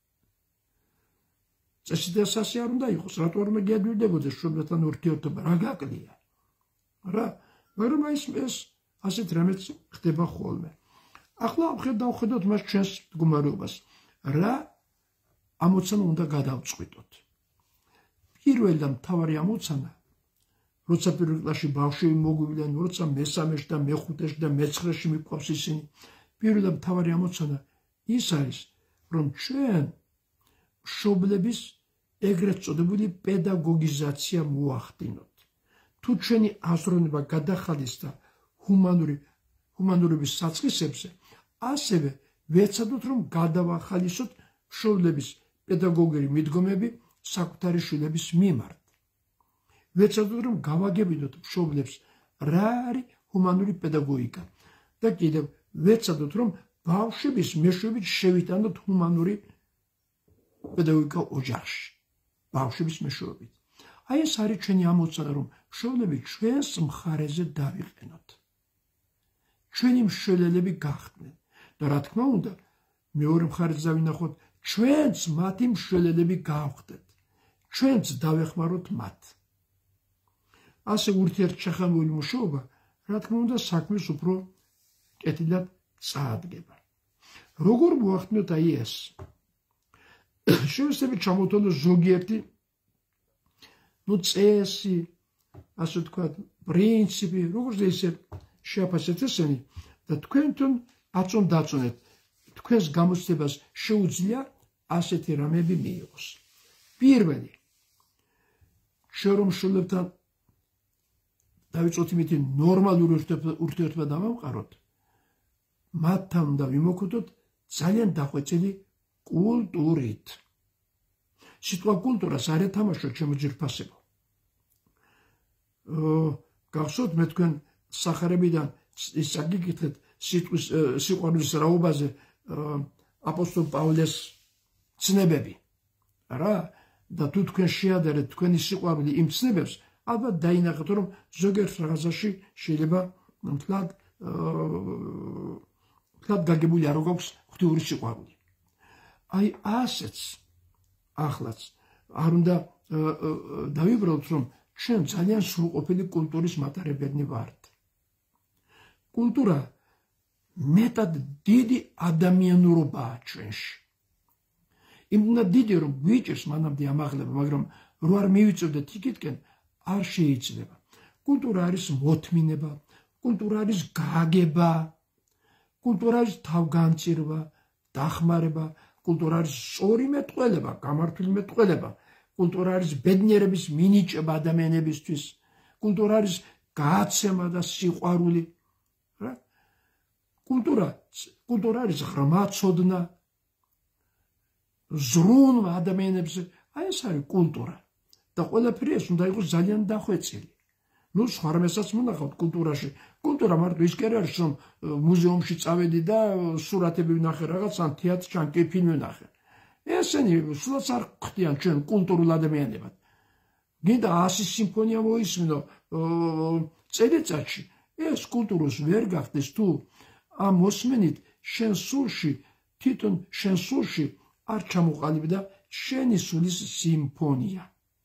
წესით ასე არ უნდა იყოს, რატო არ უნდა გიადვილდებოდეს მშობლებთან ურთიერთობა, რა გაკლია? მაგრამ ეს ასეთ რამეც ხდება ხოლმე. ახლა დავხედოთ მას ჩვენს მდგომარეობას. რა ამოცანა უნდა გადავწყვიტოთ? პირველი და მთავარი ამოცანა, როცა პირველ კლასში ბავშვები მოგვივლიან, როცა მესამეში და მეხუთეში და მეცხრეში მიყვავს ისინი, პირველი და მთავარი ამოცანა ის არის, რომ ჩვენ მშობლების ეგრეთ წოდებული პედაგოგიზაცია მოახდინოთ. თუ ჩვენი აზროვნება გადახალისდა ჰუმანურობის საწყისებზე, ასევე ვეცადოთ, რომ გადავახალისოთ მშობლების პედაგოგიური მიდგომები საკუთარი შვილების მიმართ. ვეცადოთ, რომ გავაგებინოთ მშობლებს რა არის ჰუმანური პედაგოგიკა და კიდევ ვეცადოთ, რომ ბავშვების მეშვეობით შევიტანოთ ჰუმანური პედაგოგიკა ოჯახში. ბავშვების მეშვეობით. აი ეს არის ჩვენი ამოცანა, რომ მშობლები ჩვენს მხარეზე დავიყენოთ. ჩვენი მშველელები გახდნენ და რა თქმა უნდა, მეორე მხარეზე დავინახოთ, ჩვენც მათი მშველელები გავხდეთ. ჩვენც დავეხმაროთ მათ. ასე ურთიერთშეხამებული მუშაობა, რა თქმა უნდა, საქმეს უფრო კეთილად წაადგება. როგორ მოახდინოთ აი ეს? შევსებით ჩამოვთვალოთ ზოგიერთი წესი, ასე ვთქვათ, პრინციპი, როგორც ისე შეაფასეთ ესენი და თქვენთან აწონ-დაწონეთ, თქვენს გამოცდებას შეუძლია ასეთი რამები მიიღოს. პირველი, ჩვენ რომ შვილებთან დავიწყოთ იმით ნორმალური ურთიერთობა დავამყაროთ, მათთან უნდა ვიმოქმედოთ ძალიან დახვეწილი კულტურით. სიტყვა კულტურას არ ეთამაშოთ ჩემო ძვირფასებო. გახსოვთ მე თქვენ სახარებიდან ის საგიკითხეთ სიყვარულის რაობაზე აპოსტოლ პავლეს ცნებები რა და თუ თქვენ შეადარეთ თქვენი სიყვარული იმ ცნებებს, ალბათ დაინახეთ რომ ზოგიერთ რაღაცაში შეიძლება მთლად გაგებული არ გვაქვს ღვთიური სიყვარული. აი ასეც ახლაც არ უნდა დავიბრალოთ რომ ჩვენ ძალიან სრულყოფილი კულტურის მატარებელნი ვართ. კულტურა მეტად დიდი ადამიანურობაა ჩვენში. იმდენად დიდი რომ გვიჭირს მანამდე ამაღლება, მაგრამ რო არ მივიწევდეთ იქითკენ, არ შეიძლება. კულტურა არის მოთმინება, კულტურა არის გაგება, კულტურა არის თავგანწირვა, დახმარება, კულტურა არის სწორი მეტყველება, გამართული მეტყველება, კულტურა არის ბედნიერების მინიჭება ადამიანებისთვის, კულტურა არის გააცემა და სიყვარული. კულტურა არის ღრმა ცოდნა, ზრუნვა ადამიანებზე, აი ეს არის კულტურა. და ყველაფერი ეს უნდა იყოს ძალიან დახვეწილი. ნუ სხვა რამესაც ვნახავთ კულტურაში. კულტურა მარტო ის კი არ არის, რომ მუზეუმში წავედი და სურათები ვნახე რაღაც, ან თეატრში, ან კი ფილმი ვნახე. ესენი სულაც არ ხვდიან ჩვენ კულტურულ ადამიანებად. გინდა 100 სიმფონია მოისმინო წელიწადში, ეს კულტურას ვერ გახდეს თუ ამ მოსმენით შენ სულში, თვითონ შენ სულში არ ჩამოყალიბდა შენი სულის სიმფონია.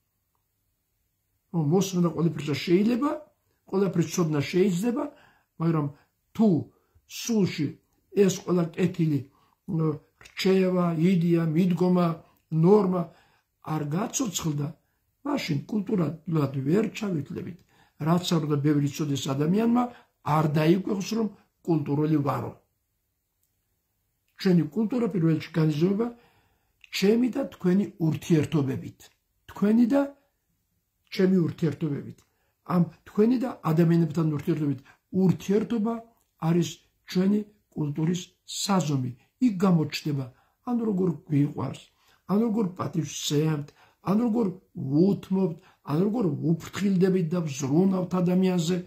მოსმენა ყველაფერზე შეიძლება, ყველაფრის ცოდნა შეიძლება, მაგრამ თუ სულში ეს ყველა კეთილი რჩევა, იდეა, მიდგომა, ნორმა არ გაცოცხლდა, მაშინ კულტურად ვერ ჩავითვლებით. რაც არ უნდა ბევრი ცოდეს ადამიანმა, არ დაიკვეხოს რომ კულტურული ვარო. ჩვენი კულტურა პირველ რიგში განიზრება ჩემი და თქვენი ურთიერთობებით. თქვენი და ჩემი ურთიერთობებით. ამ თქვენი და ადამიანებთან ურთიერთობით. ურთიერთობა არის ჩვენი კულტურის საზომი. იქ გამოჩნდება, ან როგორ გვიყვარს, ან როგორ პატივს ვსცემთ, ან როგორ ვუთმობთ, ან როგორ ვუფრთხილდებით და ვზრუნავთ ადამიანზე.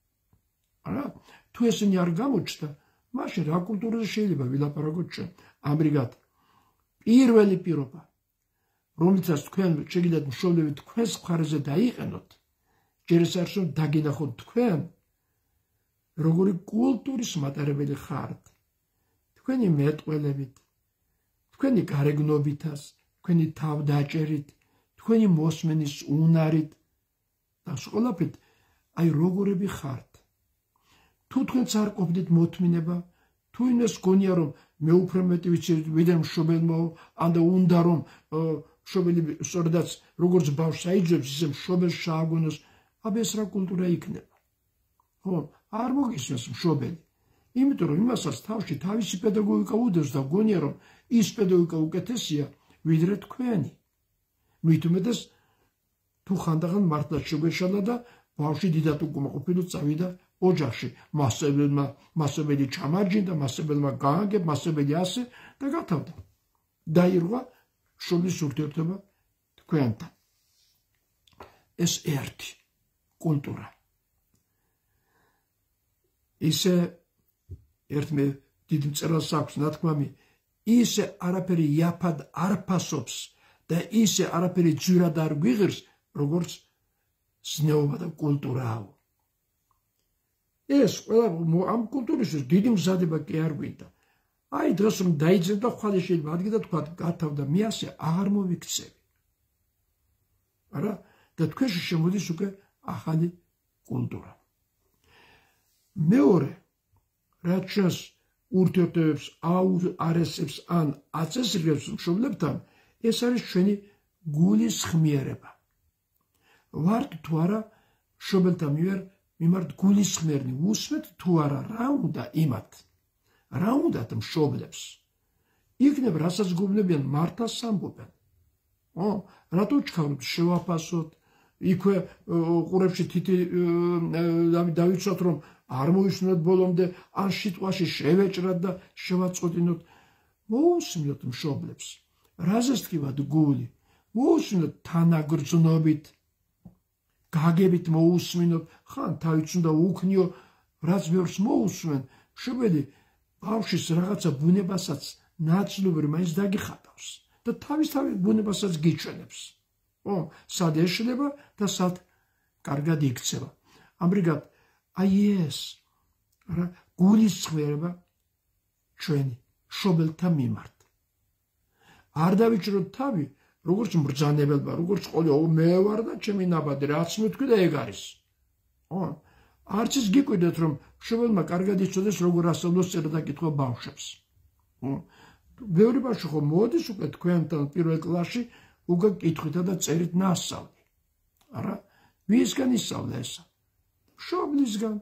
თუ ესენი არ გამოჩნდა, მაშინ რა კულტურაზე შეიძლება ვილაპარაკოთ ჩვენ? ამრიგად, პირველი პირობა, რომელიცაც თქვენ შეგიძლიათ მშობლები თქვენს მხარეზე დაიყენოთ, ჯერ ეს არის რომ დაგინახოთ თქვენ, როგორი კულტურის მატარებელი ხართ. თქვენი მეტყველებით, თქვენი გარეგნობითაც, თქვენი თავდაჭერით, თქვენი მოსმენის უნარით და ყველაფრით, აი როგორები ხართ. თუ თქვენც არ ყოფნით მოთმინება, თუ იმას გონია რომ მე უფრო მეტი ვიცი ვიდრე მშობელმა, ან და უნდა რომ მშობელი სწორედაც როგორც ბავშვს აიძებს, ისე მშობელს შეაგონოს, აბა ეს რა კულტურა იქნება. ხო, არ მოგისმენს მშობელი. იმიტომ რომ იმასაც თავში თავისი პედაგოგიკა უდევს და გონია რომ ის პედაგოგიკა უკეთესია ვიდრე თქვენი. მით უმეტეს თუ ხანდახან მართლაც შეგვეშალა და ბავშვი დიდად უკმაყოფილო წავიდა ოჯახში. მასწავლებელი ჩამარჯინდა, მასწავლებელმა გაანგებ, მასწავლებელი ასე და გათავდა. დაირღვა შობის ურთიერთობა თქვენთან. ეს ერთი კულტურა. ისე ერთმე დიდ მწერალს აქვს ნათქვამი, ისე არაფერი იაფად არ ფასობს და ისე არაფერი ძვირად არ გვიღირს, როგორც ზნეობა და კულტურაა. ეს ყველა ამ კულტურისთვის დიდი მზადება კი არ გვინდა. აი დღეს რომ დაიძებ და ხვალე შეიძლება ადგე და თქვა გათავდა, მე ასე აღარ მოვიქცევი. არა და თქვენში შემოდის უკვე ახალი კულტურა. მეორე, რაც ჩვენს ურთიერთობებს აარესებს ან აწესრიგებს მშობლებთან, ეს არის ჩვენი გულის ხმიერება. ვართ თუ არა მშობელთა მიმართ გულისხმიერნი, უსმეთ თუ არა რა უნდა იმათ, რა უნდათ მშობლებს. იქნებ რასაც გუბნებიან მართლაც ამბობენ. რატო ჩქარობთ შევაფასოთ, იქვე ყურებში თითი დავიცვათ რომ არ მოისმინოთ ბოლომდე, ან სიტყვაში შევეჭრათ და შევაწყვეტინოთ. მოусმინოთ მშობლებს. რაზეც თქვათ გული, მოусმინოთ თანაგრძნობით, გაგებით მოусმინოთ, ხან თავიც უნდა უქნიო, რაც ბევრს მოусმენ, მშობელი ბავშვის რაღაცა ბუნებასაც ნაცნობი მაინც დაგიხატავს და თავის ბუნებასაც გიჩვენებს. სად ეშლება და სად კარგად იქცევა. ამრიგად, აი ეს გულისხმიერება ჩვენი მშობელთა მიმართ. არ დავიჭროთ თავი, როგორც მბრძანებელმა, როგორც ყოლე, მე ვარ და ჩემი ნაბადი, რაც მეთქვი და ეგ არის. არც ის გიკვირდეთ, რომ მშობელმა კარგად იცოდეს, როგორ ასწავლოს წერა და კითხვა ბავშვებს. ბევრი ბავშვი ხო მოდის უკვე თქვენთან პირველ კლასში უკვე კითხვითა და წერით ნასწავლი. არა, ვისგან ისწავლა ესა? მშობლისგან.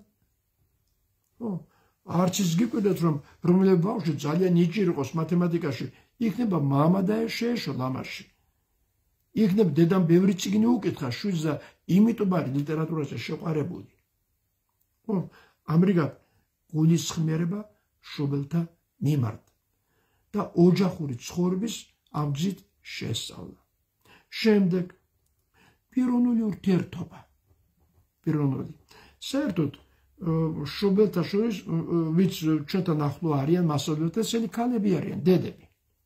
არც ის გიკვირდეთ, რომ რომელი ბავშვი ძალიან ნიჭიერი იყოს მათემატიკაში, იქნება მამა და შეეშოლა ამაში. იქნებ დედამ ბევრი წიგნი უკითხა შვილს და იმიტომ არის ლიტერატურაზე შეყვარებული. ამრიგად, გულისხმიერება მშობელთა მიმართ და ოჯახური ცხოვრების ამ გზით შესწავლა. შემდეგ, პიროვნული ურთიერთობა. პიროვნული. საერთოდ, მშობელთა შორის, ვინც ჩვენთან ახლო არიან, მასწავლებლთა ესენი ქალები არიან, დედები.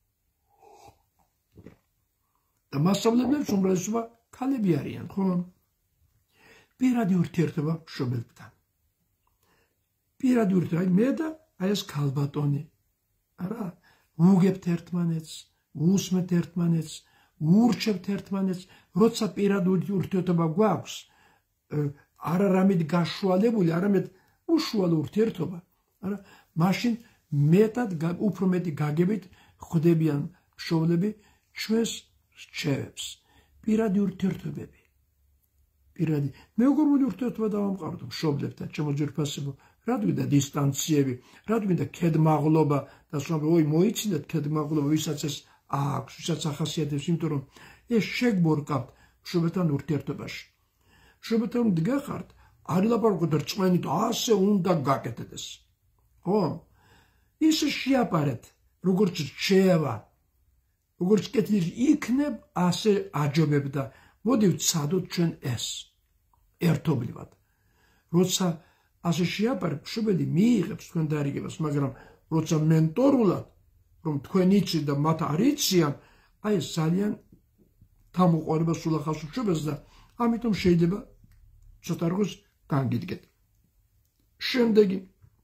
და მასწავლებლებს უმრავლესობა ქალები არიან, ხო? პირადი ურთიერთობა მშობელთან. პირადი ურთიერთობა, მე და აი ეს ქალბატონი. არა, ვუგებთ ერთმანეთს, ვუსმეთ ერთმანეთს, ვურჩებთ ერთმანეთს, როცა პირადი ურთიერთობა გვაქვს, არა რამით გაშუალებული, არამედ უშუალო ურთიერთობა, არა, მაშინ უფრო მეტი გაგებით ხვდებიან მშობლები ჩვენს რჩევებს. პირადი ურთიერთობები. მეგობრული ურთიერთობა დავამყაროთ მშობლებთან, ჩემო ძვირფასებო, რა გვინდა დისტანციები, რა გვინდა ქედმაღლობა და სულ მოიცინეთ ქედმაღლობა, ვისაც ეს აქვს, ვისაც ახასიათებს, იმიტომ რომ ეს შეგბორკავთ მშობელთან ურთიერთობაში. მშობელთან დგახართ, არ ილაპარაკოთ რწმენით, ასე უნდა გაკეთდეს. ხო? ისე შეაპარეთ, როგორც რჩევა, როგორც კეთილი იქნებ, ასე აჯობებ და მოდი ვცადოთ ჩვენ ეს ერთობლივად. როცა ასე შეაპარეთ, მშობელი მიიღებს თქვენ დარიგებას, მაგრამ როცა მენტორულად, რომ თქვენ იცით და მათ არ იციან, აი ეს ძალიან თამოყვარებას სულახავს მშობელს და ამიტომ შეიძლება ცოტა როგორც განგიდგეთ. შემდეგი,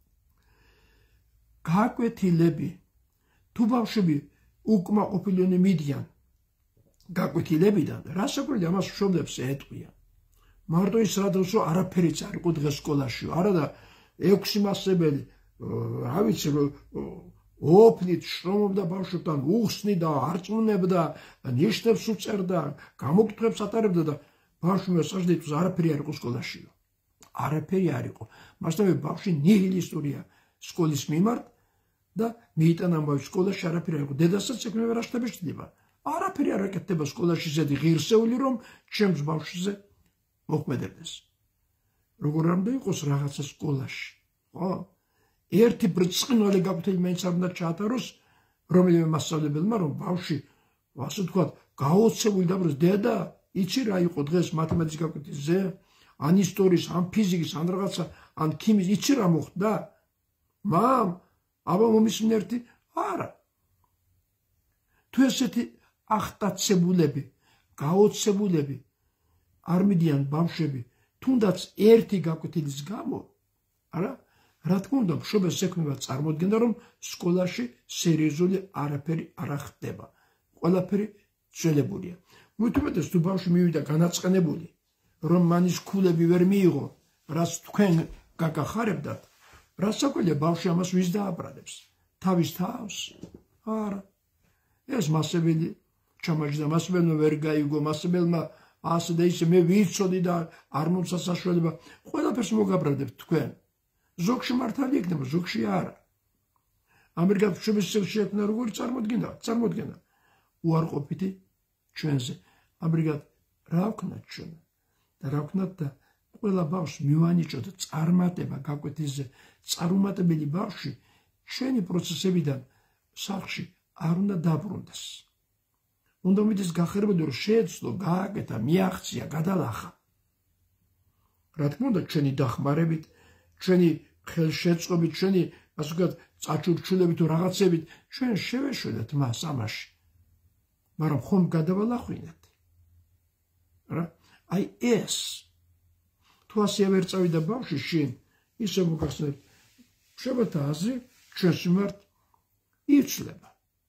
გაკვეთილები. თუ ბავშვები უკმაყოფილონი მიდიან გაკვეთილებიდან, რასაკვირველია ამას მშობლებს ეტყვიან. მარტო ის რადოსო არაფერიც არ იყო დღეს სკოლაში, არა და 6 მასწავლებელი, რა ვიცი, ოფნით შრომობდა ბავშვებთან, უხსნიდა, არწმუნებდა, ნიშნებს უწერდა, გამოკითხვებს ატარებდა და ბავშვი სასწავლებლებს არაფერი არ იყო სკოლაში. არაფერი არ იყო. მასწავლებელი ბავშვი ნიჰილისტურია სკოლის მიმართ და მიიტანა ამბავი სკოლაში არაფერი არ იყო. დედასაც ექნება რა შთაბეჭდება. არაფერი არ აკეთდება სკოლაში ზედი ღირსეული, რომ ჩემს ბავშვზე მოქმედებდეს. როგორ არ უნდა იყოს რაღაცა სკოლაში, ხო? ერთი ბრწყინვალე გაკვეთილი მაინც არ უნდა ჩაატაროს რომელიმე მასწავლებელმა, რომ ბავშვი, ასე ვთქვათ, გაოცებული დაბრუნდეს. დედა, იცი რა იყო დღეს მათემატიკის გაკვეთილზე? ან ისტორიის, ან ფიზიკის, ან რაღაცა, ან ქიმიის, იცი რა მოხდა? მამ, აბა მომისმინე ერთი? არა. თუ ესეთი ახტაცებულები, გაოცებულები არ მიდიან ბავშვები, თუნდაც ერთი გაკვეთილის გამო, არა? რა თქმა უნდა, მშობელს ექნება წარმოდგენა, რომ სკოლაში სერიოზული არაფერი არ ხდება. ყველაფერი ძველებულია. მithumეტეს თუ ბავშვი მივიდა განაწყენებული, რომ მან ის ქულები ვერ მიიღო, რაც თქვენ გაგახარებდათ, რა საკვირია ბავშვი ამას ვის დააბრალებს? თავის თავს? არა. ეს მასებელი ჩამაჯდა, მასებელმა ვერ გაიგო, მასებელმა ასე და ისე მე ვიცოდი და არ მომცა საშუალება. ყველაფერს მოგაბრალდებთ თქვენ. ზოგში მართალი იქნება, ზოგში არა. ამერიკა ჩვენს შექმნა როგორი წარმოდგენა უარყოფითი ჩვენზე. ამერიკად რა ვქნათ ჩვენ და რა ვქნათ და ყველა ბავშვს მივანიჭოთ წარმატება გაკვეთილზე. წარუმატებელი ბავშვი ჩვენი პროცესებიდან სახლში არ უნდა დაბრუნდეს. უნდა მიდის გახერებოდი, რომ შეეცდო, გააკეთა, მიაღწია, გადალახა. რა თქმა უნდა, ჩვენი დახმარებით, ჩვენი ხელშეწყობით, ჩვენი ასე ვთქვათ, წაჩურჩულებით თუ რაღაცებით ჩვენ შევეშვედეთ მას ამაში. მაგრამ ხომ გადავალახვინეთ. რა? აი ეს თუ ასე ვერ წავიდა ბავშვი შინ, ისე მოგახსენებ, შეგვეთა აზრი ჩვენს მიმართ იცვლება.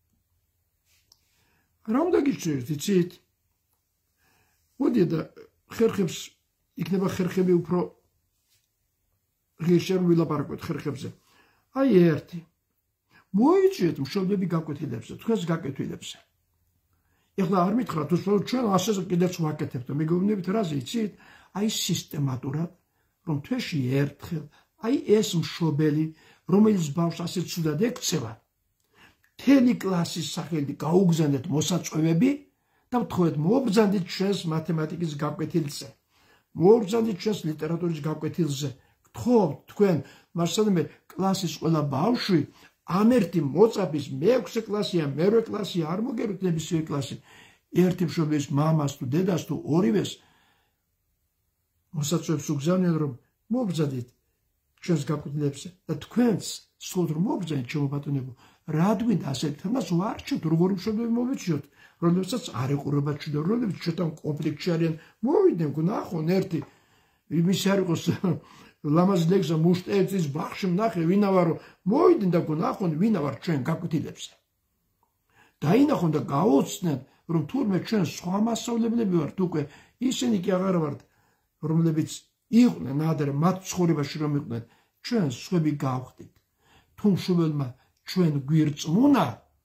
რა უნდა გიჩვენოთ, იცით? მოდი და ხერხებს იქნება ხერხები უფრო ღირსშემ ვილაპარაკოთ ხერხებზე. აი ერთი. მოიჭიეთ მშობლები გაკვეთილებზე, თქვენს გაკვეთილებზე. ეხლა არ მითხრათ, რომ ჩვენ ასე კიდეც ვაკეთებთ, მეგობრებთ, რაზე იცით? აი სისტემატურად, რომ თვეში ერთხელ, აი ეს მშობელი, რომელიც ბავშვს ასე ცუდად ექცევა, მთელი კლასის სახელით გაუგზავნეთ მოსაწვევები და ვთხოვეთ, მობრძანდით ჩვენს მათემატიკის გაკვეთილზე, მობრძანდით ჩვენს ლიტერატურის გაკვეთილზე. ვთხოვთ თქვენ, მასწავლებელი კლასის ყველა ბავშვი ამ ერთი მოწაფის მე-6 კლასია, მე-8 კლასია, არ მოგეროთ ნებისმიერი კლასი, ერთი მშობლის მამას თუ დედას თუ ორივეს მოსაწვევებს უგზავნიან, რომ მობრძანდით ჩვენს გაკვეთილებზე და თქვენს სულ რომ მობრძანეთ, ჩემო ბატონებო, რა გვინდა ასეთ თემას ვარჩევთ, როგორ მშობლები მოვეჩიოთ, რომლებსაც არ ეყურებათ ჩვენ, რომლებიც ჩვენთან კონფლიქტში არიან, მოვიდნენ, გნახონ ერთი, იმის არ იყოს ლამაზ ლეგზა მუშტეცის ბახში ნახე, ვინა ვარო, მოვიდნენ და გნახონ, ვინა ვარ ჩვენ გაკვეთილებზე. დაინახონ და გაოცნენ, რომ თურმე ჩვენ სხვა მასწავლებლები ვართ უკვე, ისინი კი აღარ ვართ, რომლებიც იყვნენ ადრე მათ ცხოვრებაში რომ იყვნენ, ჩვენ სხვები გავხდით. თუ მშობელმა ჩვენ გვირწმუნა,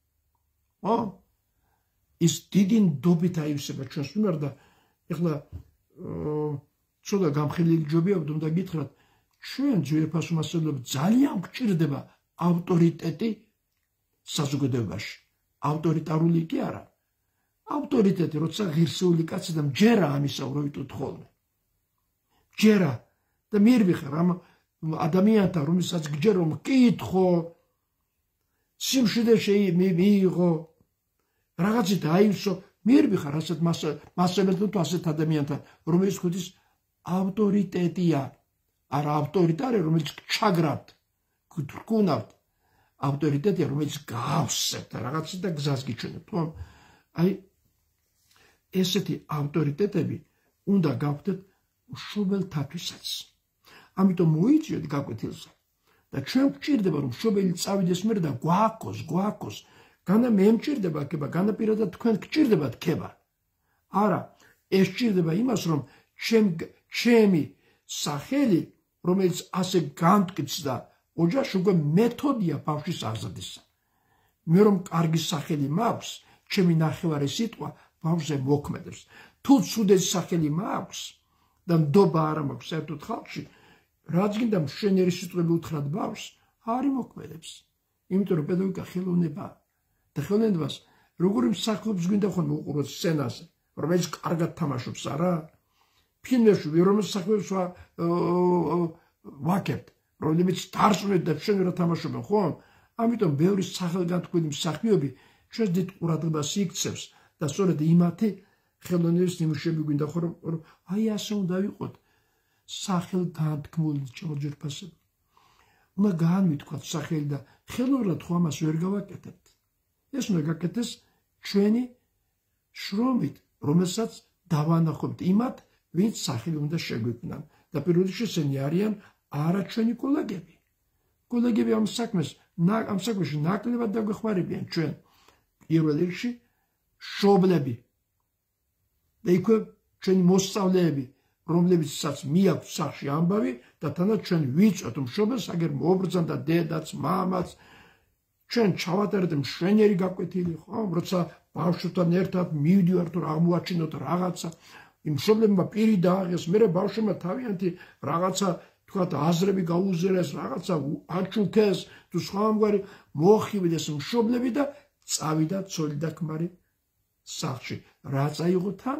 ის დიდი ნდობით აივსება ჩვენს მიმართ და ეხლა ცოტა გამხელილი ჯობია უნდა გითხრათ, ჩვენ ძვირფასო მასწავლებლები ძალიან გვჭირდება ავტორიტეტი საზოგადოებაში. ავტორიტარული კი არა. ავტორიტეტი, როცა ღირსეული კაცი და მჯერა ამისაო ვიტყვით ხოლმე. ჯერა და მიერბიხარ ამ ადამიანთან, რომელსაც გჯერო მკითხო, სიმშვიდე მიიღო, რაღაცით აივსო, მიერბიხარ ასეთ მასწავლებელთან თუ ასეთ ადამიანთან, რომელიც ხუთის ავტორიტეტია, არა ავტორიტარი, რომელიც ჩაგრავთ, გთრკუნავთ, ავტორიტეტია, რომელიც გავსებთ რაღაცით და გზას გიჩვენებთ. აი ესეთი ავტორიტეტები უნდა გავხდეთ მშობელთათვისაც. ამიტომ მოიჭიეთ გაკვეთილზე და ჩვენ გვჭირდება, რომ მშობელი წავიდეს მერე და გვაქოს, განა მე მჭირდება ქება, განა პირადად თქვენ გჭირდებათ ქება. არა, ეს ჭირდება იმას, რომ ჩემი სახელი, რომელიც ასე განმტკიცდა ოჯახში, უკვე მეთოდია ბავშვის აღზრდისა. მე რომ კარგი სახელი მაქვს, ჩემი ნახევარი სიტყვა ბავშვზე მოქმედებს. თუ ცუდი სახელი მაქვს და ნდობა არ მაქვს საერთოდ ხალხში, რაც გინდა მშვენიერი სიტყვები უთხრათ ბავშვს, არ იმოქმედებს. იმიტომ რომ პედაგოგიკა ხელოვნებაა და ხელოვნებას როგორი მსახიობს გვინდა ხოლმე უყუროთ სცენაზე, რომელიც კარგად თამაშობს, არა? ფილმებში ვირომის მსახიობს ვაკებთ, რომლებიც დარწმუნებით და მშვენიერად თამაშობენ, ხო? ამიტომ ბევრი სახელგანთქმული მსახიობი ჩვენს დიდ ყურადღებას იქცევს და სწორედ იმათი ხელოვნების ნიმუშები გვინდა ხო, რომ აი ასე უნდა ვიყოთ სახელგანთქმული ჯერფასები. უნდა განვითქვათ სახელი და ხელოვნურად ხო ამას ვერ გავაკეთებთ. ეს უნდა გაკეთდეს ჩვენი შრომით, რომელსაც დავანახოთ იმათ, ვინც სახელი უნდა შეგვიქმნან და პირველ რიგში ესენი არიან არა ჩვენი კოლეგები. კოლეგები ამ საქმეში ნაკლებად დაგვეხმარებიან ჩვენ. პირველ რიგში მშობლები და იქვე ჩვენი მოსწავლეები, რომლებიცაც მიაქვს სახში ამბავი და თანაც ჩვენ ვიწვევთ მშობელს, აგერ მობრძანდა დედაც, მამაც, ჩვენ ჩავატარეთ მშვენიერი გაკვეთილი, ხო? როცა ბავშვთან ერთად მივდივართ თუ აღმოაჩინოთ რაღაცა, იმ მშობლებმა პირი დააღეს, მერე ბავშვებმა თავიანთი რაღაცა თქვათ აზრები გაუზრეს, რაღაცა აჩუქეს, თუ სხვაგვარი მოხიბდეს მშობლები და წავიდა ცოლი და ქმარი სახლში. რა წაიღო თან?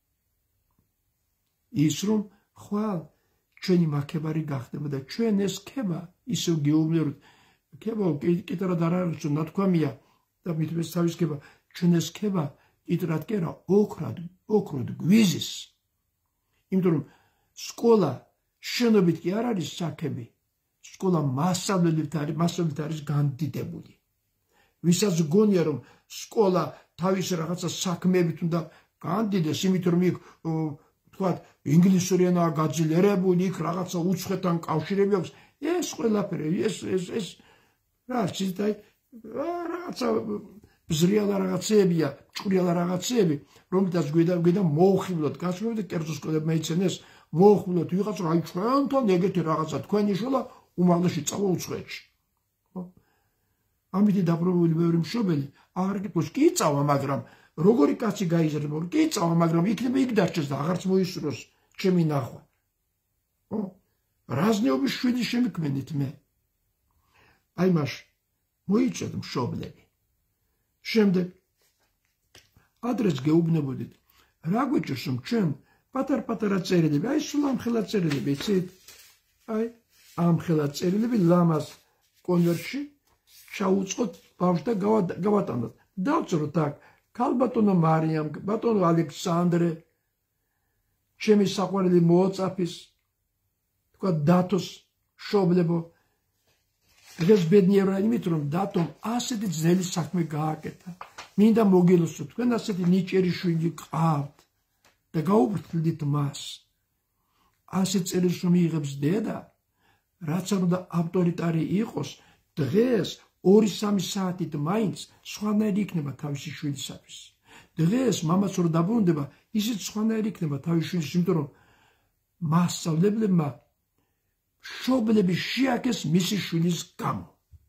ის რომ ხვალ ჩვენი მაქებარი გახდება და ჩვენ ეს ქება ისევ გეუბნებოდ ქება კიტრად არ არის ნათქვამია და მithmes თავის ქება ჩვენ ეს ქება კიტრად კი არა ოქროდ გვიზის. იმიტომ რომ სკოლა შენობით კი არ არის საქები, სკოლა მასშტაბებით არის განდიდებული. ვისაც გონია რომ სკოლა თავის რაღაცა საქმეებით უნდა განდიდეს, იმიტომ რომ იქ თქვათ ინგლისური ენაა გაძლიერებული, იქ რაღაცა უცხოეთთან კავშირები აქვს, ეს ყველაფერი, ეს რა ციტაი რაღაცა ბზრიალა რაღაცეებია, ჭვრიალა რაღაცეები, რომლითაც გვიდა მოუხიბლოთ, გასვლებთ და კერძო სკოლებმა იცენეს, მოუხიბლოთ ვიღაც რა ჩვენთან ეგეთი რაღაცა თქვენი შოლა უმაღლესი წავა უცხოეთში. ამით დაბრუნებული ბევრი მშობელი აღარ გიყვეს, კი წავა, მაგრამ როგორი კაცი გაიზრდება, კი წავა, მაგრამ იქნება იქ დარჩეს და აღარც მოისურვოს ჩემი ნახვა. რაზნეობის შვილი შემიქმნით მე. აი მაშ მოიწვევთ მშობლები. შემდეგ ადრეს გეუბნებოდით, რა გვეჭირს რომ ჩვენ პატარ-პატარა წერილები, აი სულ ამხელა წერილები, იცით? აი ამხელა წერილები ლამაზ კონვერტში ჩაუწყოთ ბავშვს და გავატანოთ. დავწეროთ აქ ქალბატონო მარიამ, ბატონო ალექსანდრე, ჩემი საყვარელი მოწაფის, თქვა დათოს მშობლებო. დღეს ბედნიერია იმით, რომ დათომ ასეთი ძნელი საქმე გააკეთა. მინდა მოგილოცოთ, თქვენ ასეთი ნიჭიერი შვილი გყავთ და გაუბრთლდით მას. ასე წერილს რომ იღებს დედა, რაც არ უნდა ავტორიტარი იყოს, დღეს 2-3 საათით მაინც სხვანაირი იქნება თავისი შვილისათვის. დღეს მამაც რო დაბრუნდება, ისიც სხვანაირი იქნება თავის შვილის, იმიტომ რომ მასწავლებლებმა მშობლები შეაქეს მისი შვილის გამო.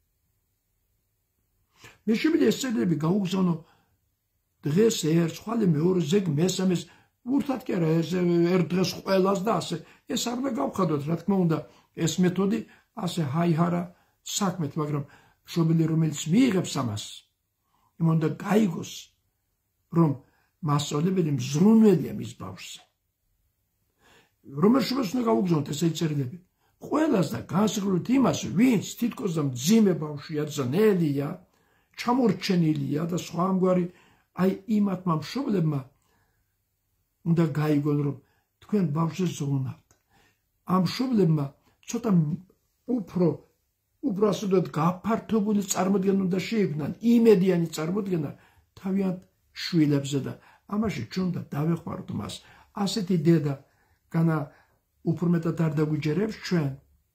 მე შემიძლია ეს წერილები გაუგზავნო დღეს ერთ, ხვალე მეორე, ზეგ მესამეს, ურთად კი არა, ერთ დღეს ყველას და ასე. ეს არ უნდა გავხადოთ, რა თქმა უნდა, ეს მეთოდი ასე ჰაიჰარა საქმეთ, მაგრამ მშობელი რომელიც მიიღებს ამას, იმ უნდა გაიგოს, რომ მასწავლებელი მზრუნველია მის ბავშვზე. რომელ შვილს უნდა გავუგზავნოთ ესეთი წერილები? ყველას და განსაკუთრებით იმას, ვინც თითქოს და მძიმე ბავშვია, ძნელია, ჩამორჩენილია და სხვა ამგვარი, აი იმათმა მშობლებმა უნდა გაიგონ, რომ თქვენ ბავშვზე ზრუნავთ. ამ მშობლებმა ცოტა უფრო ასე ვთქვათ, გაფართოებული წარმოდგენა უნდა შეიქმნან, იმედიანი წარმოდგენა თავიანთ შვილებზე და ამაში ჩვენ უნდა დავეხმაროთ მას. ასეთი დედა განა უფრო მეტად არ დაგვიჯერებს ჩვენ.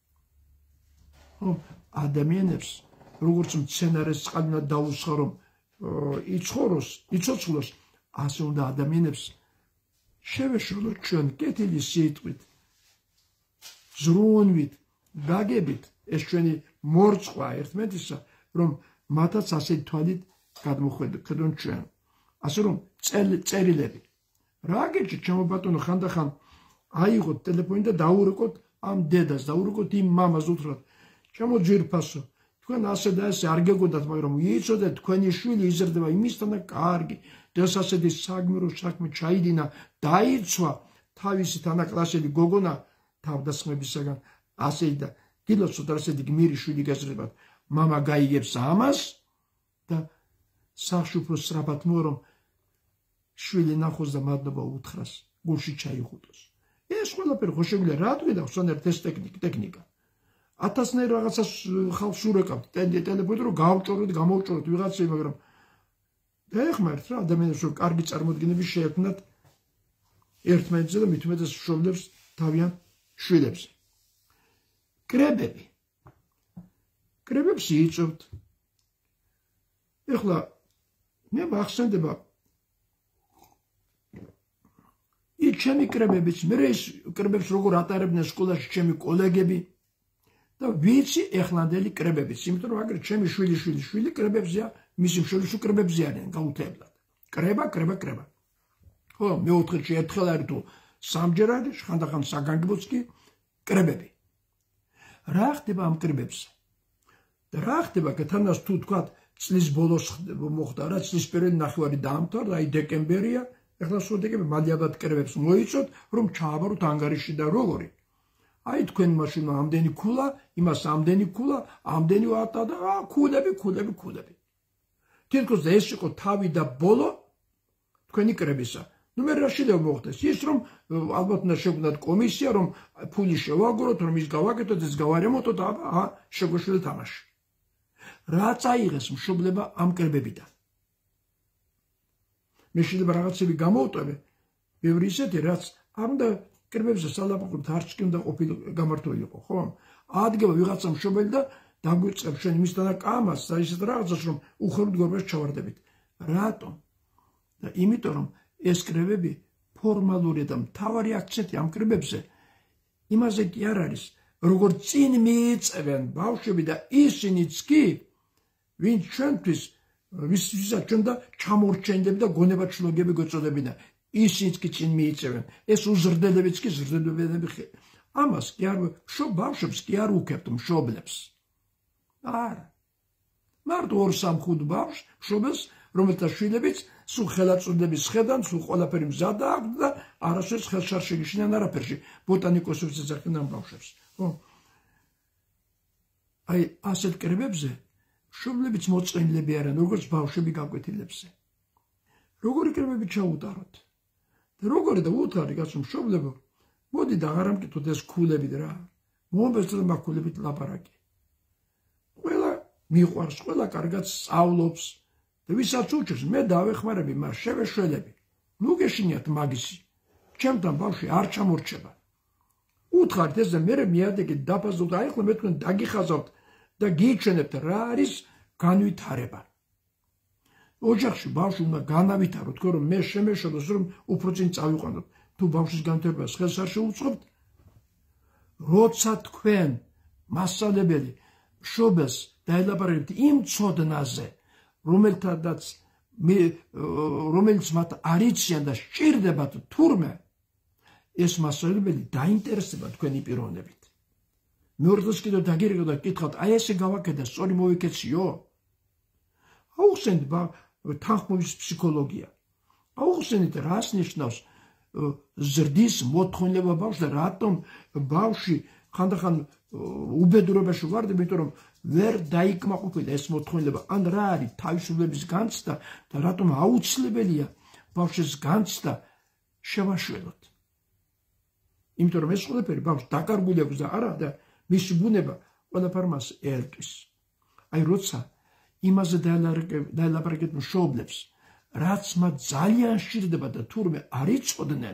ადამიანებს, როგორც მცენარეს წყალი უნდა დაუსხო, რომ იცოცხლოს, ასე უნდა ადამიანებს შევეშველოთ ჩვენ კეთილი სიტყვით, ზრუნვით, გაგებით, ეს ჩვენი მორწყვა ერთმანეთისა, რომ მათაც ასეთი თვალით გადმოხედონ ჩვენ. ასე რომ წერილები. რა გეჭირ ჩემო ბატონო, ხანდახან აიღოთ ტელეფონი და დაურეკოთ ამ დედას, დაურეკოთ იმ მამას უთხრათ, ჩემო ძვირფასო, თქვენ ასე და ასე არ გეგონდათ, მაგრამ იცოდეთ, თქვენი შვილი იზრდება იმისთან და კარგი. დღეს ასეთი საგმირო საქმე ჩაიდინა, დაიცვა თავისი თანაკლასელი გოგონა თავდასხმებისაგან, ასე და გილოცოთ ასეთი გმირი შვილი გეზრდებათ. მამა გაიგებს ამას და სახლში უფრო სწრაფად მოვა, რომ შვილი ნახოს და მადლობა უთხრას, გულში ჩაიხუტოს. ეს ყველაფერი ხო შეგვიძლია, რატო დავხსენებთ ეს ტექნიკა? 1000-ნაირ რაღაცას ხალხს ურეკავთ ტელეფონით, რომ გავჭოროთ, გამოვჭოროთ ვიღაცები, მაგრამ დაეხმართ რა ადამიანებს, რომ კარგი წარმოდგენები შეექმნათ ერთმანეთზე და მით უმეტეს მშობლებს თავიანთ შვილებზე. კრებებს იწვევთ. ეხლა მე მახსენდება ის ჩემი კრებებიც, მე ეს კრებებს როგორ ატარებდნენ სკოლაში ჩემი კოლეგები და ვიცი ეხლანდელი კრებებიც, იმიტომ რომ აგერ ჩემი შვილი კრებებზეა, მისი მშობლები კრებებზე არიან გაუთებლად. კრება. ხო, მეოთხეში ერთხელ არის თუ სამჯერ არის, ხანდახან საგანგებოც კი კრებები. რა ხდება ამ კრებებზე? და რა ხდება, თანაც თუ თქვა წლის ბოლოს მოხდა რა, წლის პირველი ნახევარი დაამთავრა, აი დეკემბერია, ეხლა სულ დეკემბერი მალე კრებებს მოიწოთ, რომ ჩააბაროთ ანგარიში და როგორი. აი თქვენ მაშინ ამდენი ქულა, იმას ამდენი ქულა, ამდენი ვატა და ქულები. თითქოს ეს იყო თავი და ბოლო თქვენი კრებისა. ნუ მე რა შეიძლება მოხდეს? ის რომ ალბათ უნდა შეგვდათ კომისია, რომ ფული შევაგროთ, რომ ის გავაკეთოთ, ეს გავარემონტოთ და შეგვეშველეთ თამაში. რა წაიღეს მშობლება ამ კრებებიდან? მე შეიძლება რაღაცები გამოვტოვე, ბევრი ისეთი, რაც არ უნდა კრებებზე სალაპარაკობთ, არც კი უნდა გამართულიყო, ხო? ადგება ვიღაცა მშობელი და დაგვიწყებს შენ იმისთან და კამას და ისეთ რაღაცას, რომ უხევლად გორბას ჩავარდებით. რატომ? და იმიტომ რომ ეს კრებები ფორმალური და მთავარი აქცენტი ამ კრებებზე იმაზე კი არ არის, როგორ წინ მიიწევენ ბავშვები და ისინიც კი, ვინც ჩვენთვის ვისაც ჩვენ და ჩამორჩენილები და გონებაჩვენებლები გვეწოდებინა, ისინიც კი წინ მიიწევენ. ეს უზრდებიც კი ზრდებები. ამას კი არ ბავშვებს კი არ უქებთ მშობლებს. არა. მარტო 2-3 ბავშვს მშობელს, რომელთა შვილებიც სულ ხელაწოდების ხედან, სულ ყველაფერი მზად აქვს და არასოდეს ხელს არ შეგიშინან არაფერში. ბოტანიკოსებს ეძახიან ამ ბავშვებს. ხო? აი ასეთ კრებებზე მშობლებიც მოწყენილები არიან, როგორც ბავშვები გაკვეთილებზე. როგორი კრებები ჩაუტაროთ? და როგორი და უთხარი კაცო მშობლებო, მოდი და აღარ ამკითხოთ ეს ქულები რა. მომბესტა მაგქულებით ლაპარაკი. ყველა მიყვარს, ყველა კარგად სწავლობს და ვისაც უჩვენს, მე დავეხმარები მას, შევეშველები. ნუ გეშინიათ მაგისი. ჩემთან ბავშვი არ ჩამორჩება. უთხარით ეს და მე მიადეკით დაფაზოთ, აი ხო მე თქვენ დაგიხაზავთ და გიჩვენებთ რა არის განვითარება. ოჯახში ბავშვი უნდა განავითარო, თქო რომ მე შემეშოდოს, რომ უფრო წინ წავიყვანოთ. თუ ბავშვის განვითარებას ხელს არ შეუწყობთ, როცა თქვენ მასწავლებელი მშობელს დაელაპარაკებთ იმ ცოდნაზე, რომელიც მათ არ იციან და სჭირდებათ თურმე, ეს მასწავლებელი დაინტერესდება თქვენი პიროვნებით. მეურვეს კიდევ დაგირეკო და გკითხავთ, აი ესე გავაკეთე, სწორი მოვიქეციო? აუხსენით თანხმობის ფსიქოლოგია. აუხსენით რას ნიშნავს ზრდის მოთხოვნილება ბავშვს და რატომ ბავშვი ხანდახან უბედურებაში ვარდება, იმიტომ რომ ვერ დაიკმაყოფილა ეს მოთხოვნილება. ან რა არის თავისუფლების განცდა და რატომ აუცილებელია ბავშვის განცდა შევაშველოთ. იმიტომ რომ ეს ყველაფერი ბავშვს დაკარგული აქვს და არა და მისი ბუნება ყველაფერ მას ერთვის. აი როცა იმაზე დაელაპარაკეთ მშობლებს, რაც მათ ძალიან სჭირდება და თურმე არ იცოდნენ,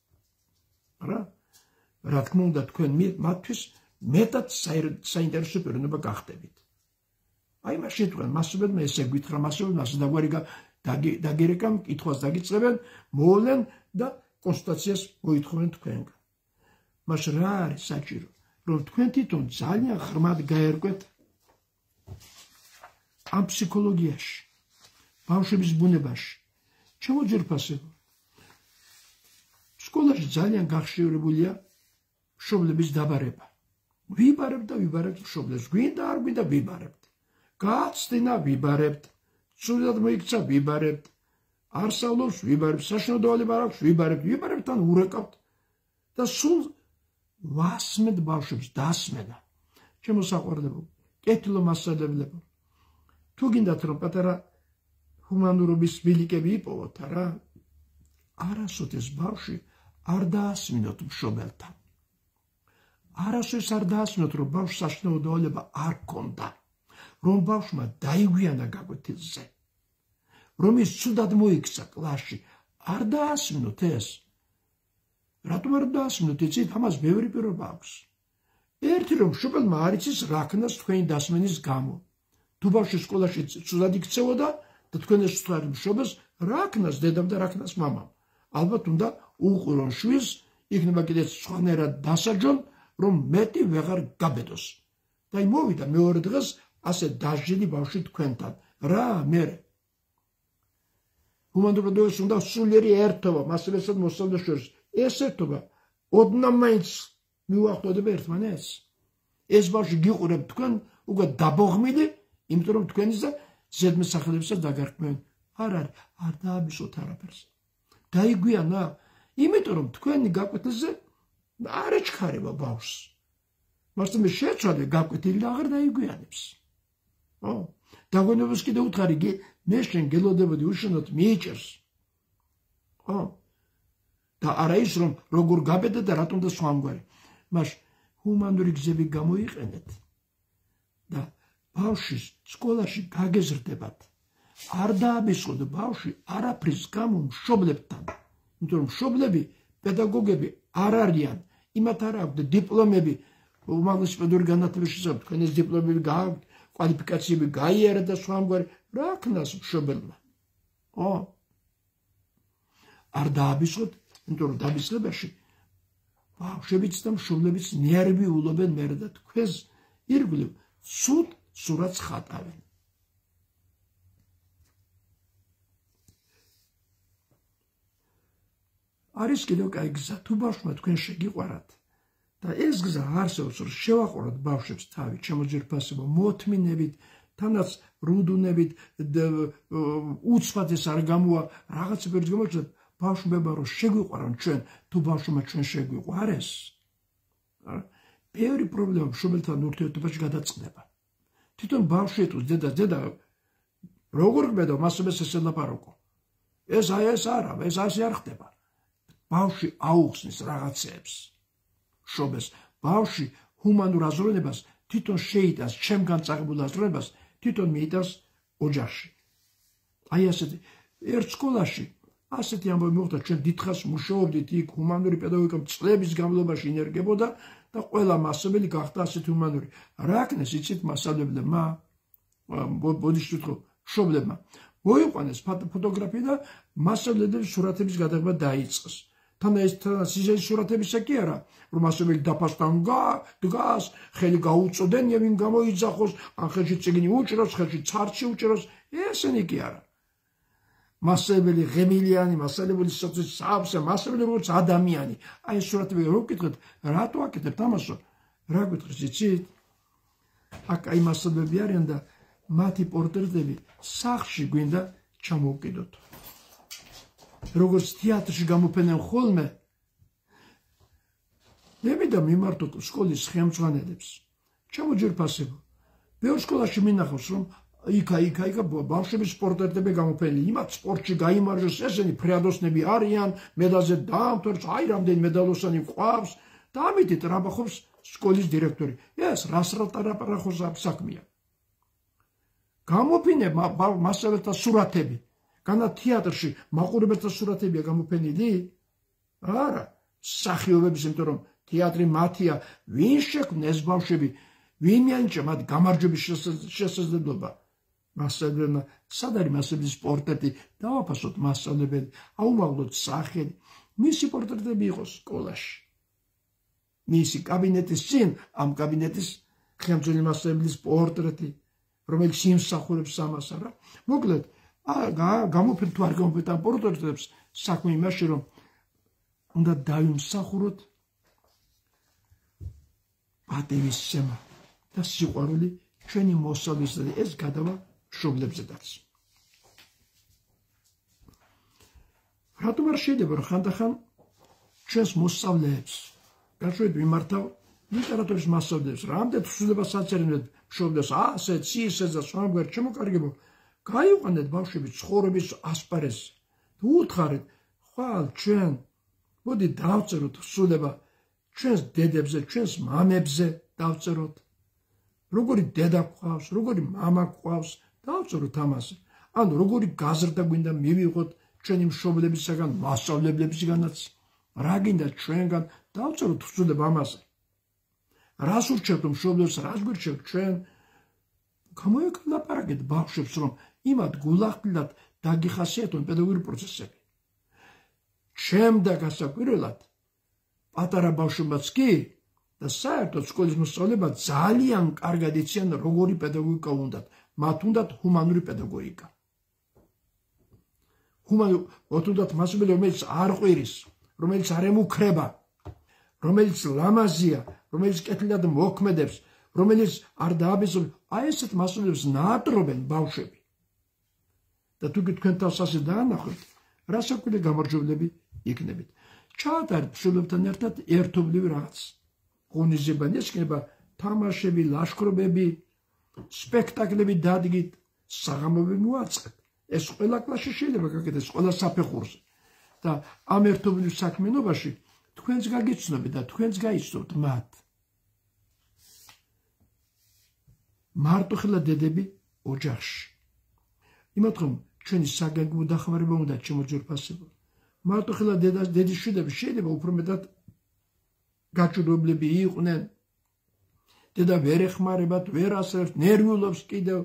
რა თქმა უნდა თქვენ მათთვის მეტად საინტერესო პიროვნება გახდებით. აი მაშინ თქვენ მასწავლებელმა ესე გითხრა, მასწავლებელმა ასე დაგვარი დაგერეკა, კითხვას დაგიწყებენ, მოვლენ და კონსულტაციას მოითხოვენ თქვენგან. მაშინ რა არის საჭირო, რომ თქვენ თვითონ ძალიან ღრმად გაერკვეთ ამ ფსიქოლოგიაში, ბავშვების ბუნებაში. ჩემო ჯერფასებო, სკოლაში ძალიან გახშირებულია მშობლების დაბარება. ვიბარებთ მშობლებს, გვინდა არ გვინდა ვიბარებთ. გააცდინა ვიბარებთ, სულად მოიქცა ვიბარებთ, არ სწავლობს ვიბარებთ, საშინაო დავალება არ აქვს ვიბარებთ, ან ურეკავთ და სულ ვასმენთ ბავშვებს დასმენა. ჩემო საყვარლებო, კეთილო მასწავლებლებო, თუ გინდათ რომ პატარა ჰუმანურობის ბილიკები იპოვოთ, რა, არასოდეს ბავშვი არ დაასმინოთ მშობელთან. არასოდეს არ დაასმინოთ, რომ ბავშვს საშინაო დავალება არ ქონდა, რომ ბავშვმა დაიგვიანა გაკვეთილზე, რომ ის ცუდად მოიქცა კლასში, არ დაასმინოთ ეს. რატომ არ დაასმინოთ? იცით, ამას ბევრი პირობა აქვს. ერთი რომ მშობელმა არ იცის რა ქნას თქვენი დასმენის გამო. თუ ბავშვი სკოლაში ცუდად იქცეოდა და თქვენ ეს ვთქვათ მშობელს, რა ქნას დედამ და რა ქნას მამამ. ალბათ უნდა უყურონ შვილს, იქნება კიდეც სხვანაირად დასაჯონ, რომ მეტი ვეღარ გაბედოს. და მოვიდა მეორე დღეს ასე დაჟილი ბავშვი თქვენთან. რა მერე? ჰუმანიტარულად უნდა სულიერი ერთობა მასწავლებელსა და მოსწავლეს შორის. ეს ერთობა ოდნავ მაინც მიუახლოვდება ერთმანეთს. ეს ბავშვი გიყურებ თქვენ უკვე დაბოღმილი, იმიტომ რომ თქვენს და ზედმსახელებსაც დაგარქმევენ. არ დააბისოთ არაფერს. დაიგვიანა, იმიტომ რომ თქვენი გაკვეთილზე არ ეჩქარება ბავშვს. მაგრამ მე შეცვალე გაკვეთილი და აღარ დაიგვიანებს. დაგვენებას კიდე უთხარი, მე შენ გელოდებოდი უშენოდ მიიჭერს. და არა ის რომ როგორ გაბედა და რატომ და სხვამგვარი. მაშ ჰუმანური გზები გამოიყენეთ და ბავშვის სკოლაში გაგეზრდებათ. არ დააბისხოთ ბავშვი არაფრის გამო მშობლებთან. იმიტომ რომ მშობლები, პედაგოგები არ არიან, იმათ არ აქვთ დიპლომები, უმაღლესი პედაგოგიური განათლების შესახებ, თქვენ ეს დიპლომები გააქვთ, კვალიფიკაციები გაიარა და სხვამგვარი, რა ქნას მშობელმა. არ დააბისხოთ, იმიტომ რომ დაბისხებაში ბავშვებიც და მშობლებიც ნერვიულობენ მერე და თქვენს ირგვლივ ცუდ სურათს ხატავენ. არის კიდევ კაი გზა, თუ ბავშვმა თქვენ შეგიყვარათ და ეს გზა არსებობს, რომ შევაყუროთ ბავშვებს თავი, ჩემოძირფასებო, მოთმინებით, თანაც რუდუნებით, უცბად ეს არ გამოვა, რაღაცებერთ გამოჩნდეთ, ბავშვებმა რომ შეგვიყვარონ ჩვენ, თუ ბავშვმა ჩვენ შეგვიყვარეს, ბევრი პრობლემა მშობელთან ურთიერთობაში გადაწყდება. თვითონ ბავშვი ეტყვის დედა, როგორ გბედო, მასობეს ეს ელაპარაკო. ეს არა, ეს ასე არ ხდება. ბავშვი აუხსნის რაღაცეებს. მშობელს, ბავშვი ჰუმანურ აზროვნებას თვითონ შეიტანს, ჩემგან წაღებულ აზროვნებას თვითონ მიიტანს ოჯახში. აი ასეთი ერთ სკოლაში ასეთი ამბავი მოხდა, ჩვენ დიდხანს მუშაობდით იქ ჰუმანური პედაგოგიკა წლების განმავლობაში ინერგებოდა და ყველა მასწავლებელი გახდა ასეთი ჰუმანური. რა აქნეს იცით მასწავლებლებმა? ბოდიშით ხო, მშობლებმა. მოიყვანეს ფოტოგრაფია და მასწავლებლების სურათების გადაღება დაიწყეს. თანაც ის სურათებისა კი არა, რომ მასწავლებელი დაფასთან დგას, ხელი გაუწოდენია ვინ გამოიძახოს, ან ხელში წიგნი უჭროს, ხელში ცარცი უჭროს, ესენი კი არა. მასწავლებელი ღემილიანი, მასწავლებელი სავსე, მასწავლებელი როგორც ადამიანი. აი ეს სურათები რო ვკითხეთ, რატო აკეთებთ ამასო? რა გითხრის იცით? აქ აი მასწავლებლები არიან და მათი პორტრეტები სახლში გვინდა ჩამოვკიდოთ. როგორც თეატრში გამოფენენ ხოლმე, მევიდა მიმართოთ სკოლის ხელმძღვანელებს. ჩემოჯერფასებო. ბევრ სკოლაში მინახავს, რომ იქა ბავშვების პორტრეტები გამოფენილი. იმათ სპორტში გაიმარჯვეს, ესენი ფრიადოსნები არიან, მედალზე დაამთავრეს, აი რამდენი მედალოსანი ყავს და ამით რაბახობს სკოლის დირექტორი. ეს რას ლაპარაკობს საქმეა. გამოფინებ მასწავლებელთა სურათები. განა თეატრში მაყურებელთა სურათებია გამოფენილი? არა, მსახიობების, იმიტომ რომ თეატრი მათია, ვინ შექმნეს ბავშვები, ვინ მიანიჭა მათ გამარჯვების შესაძლებლობა? მასწავლებელმა, სად არის მასწავლებლის პორტრეტი? დავაფასოთ მასწავლებელი, აუმაღლოთ სახელი, მისი პორტრეტები იყოს სკოლაში. მისი კაბინეტის წინ, ამ კაბინეტის ხელმძღვანელი მასწავლებლის პორტრეტი, რომელიც იმსახურებს ამას არა. მოკლედ, გამოფენ თუ არ გამოფენთ ამ პორტრეტებს, საქმე იმაში, რომ უნდა დავიმსახუროთ პატივისცემა და სიყვარული ჩვენი მოსწავლესზე, ეს გადავა მშობლებზედაც. რატომ არ შეიძლება, რომ ხანდახან ჩვენს მოსწავლეებს გაშვებით მიმართავ ლიტერატურის მასწავლებლებს, რამდენ თხზულებას აწერენ მშობლებს, ასეც, ისეც და სხვაგვარ, შემოკარგებო, გაიყვანეთ ბავშვები ცხოვრების ასპარეზს და უთხარეთ, ხვალ ჩვენ, მოდი დავწეროთ თხზულება ჩვენს დედებზე, ჩვენს მამებზე დავწეროთ. როგორი დედა გვყავს, როგორი მამა გვყავს, დავწეროთ ამაზე. ანუ როგორი გაზრდა გვინდა მივიღოთ ჩვენი მშობლებისაგან, მასწავლებლებისგანაც, რა გინდა ჩვენგან, დავწეროთ თხზულება ამაზე. რას ურჩევთ მშობლებს, რას გვირჩევთ ჩვენ? გამოიკლაპარაკეთ ბავშვებს, რომ იმათ გულახდილად დაგიხასიათონ პედაგოგიური პროცესები. შემდა გასაკვირველად პატარა ბავშვებიც კი და საერთოდ სკოლის მოსწავლეება ძალიან კარგად იციან როგორი პედაგოგიკა უნდათ. მათ უნდათ ჰუმანური პედაგოგიკა. უნდათ მასწავლებელი, რომელიც არ ყვირის, რომელიც არ ემუქრება, რომელიც ლამაზია, რომელიც კეთილად მოქმედებს, რომელიც არ დააბეზრებს. აი ესეთ მასწავლებლებს ნაადრობენ ბავშვები. და თუ თქვენ თავს ასე დაანახოთ, რასაკვირველი გამარჯვებლები იქნებით. ჩაატარეთ მშობლებთან ერთად ერთობლივი რაღაც ღონისძიებანი, ეს იქნება თამაშები, ლაშქრობები, სპექტაკლები დადგით, საღამოები მოაწყეთ. ეს ყველა კლასში შეიძლება გაკეთდეს, ყველა საფეხურზე. და ამ ერთობლივ საქმიანობაში თქვენც გაგიცნობთ და თქვენც გაიცნობთ მათ. მარტოხელა დედები ოჯახში. იმათ რომ ჩვენი საგანგებო დახმარება უნდა შემოძვირფასებო. მარტოხელა დედის შვილები შეიძლება უფრო მეტად გაჭირვებლები იყვნენ. დედა ვერ ეხმარებათ, ვერ ასწავლებს, ნერვიულობს კიდევ,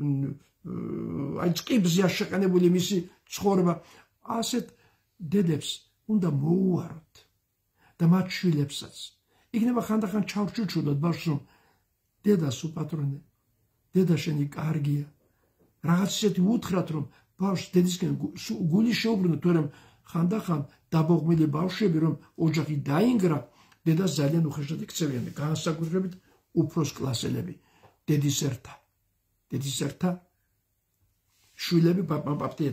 აი წყიბზეა შეყენებული მისი ცხოვრება. ასეთ დედებს უნდა მოუაროთ და მათ შვილებსაც. იქნება ხანდახან ჩავჭუჭულოთ ბავშვს, რომ დედას უპატრონე, დედა შენი კარგია. რაღაც ისეთი უთხრათ, რომ ბავშვს დედისკენ გული შეუბრუნოთ, თორემ ხანდახან დაბოღმილი ბავშვები, რომ ოჯახი დაინგრა, დედას ძალიან უხეშად იქცევიან, განსაკუთრებით უფროს კლასელები. დედის ერთა შვილები, პაპტიეთ,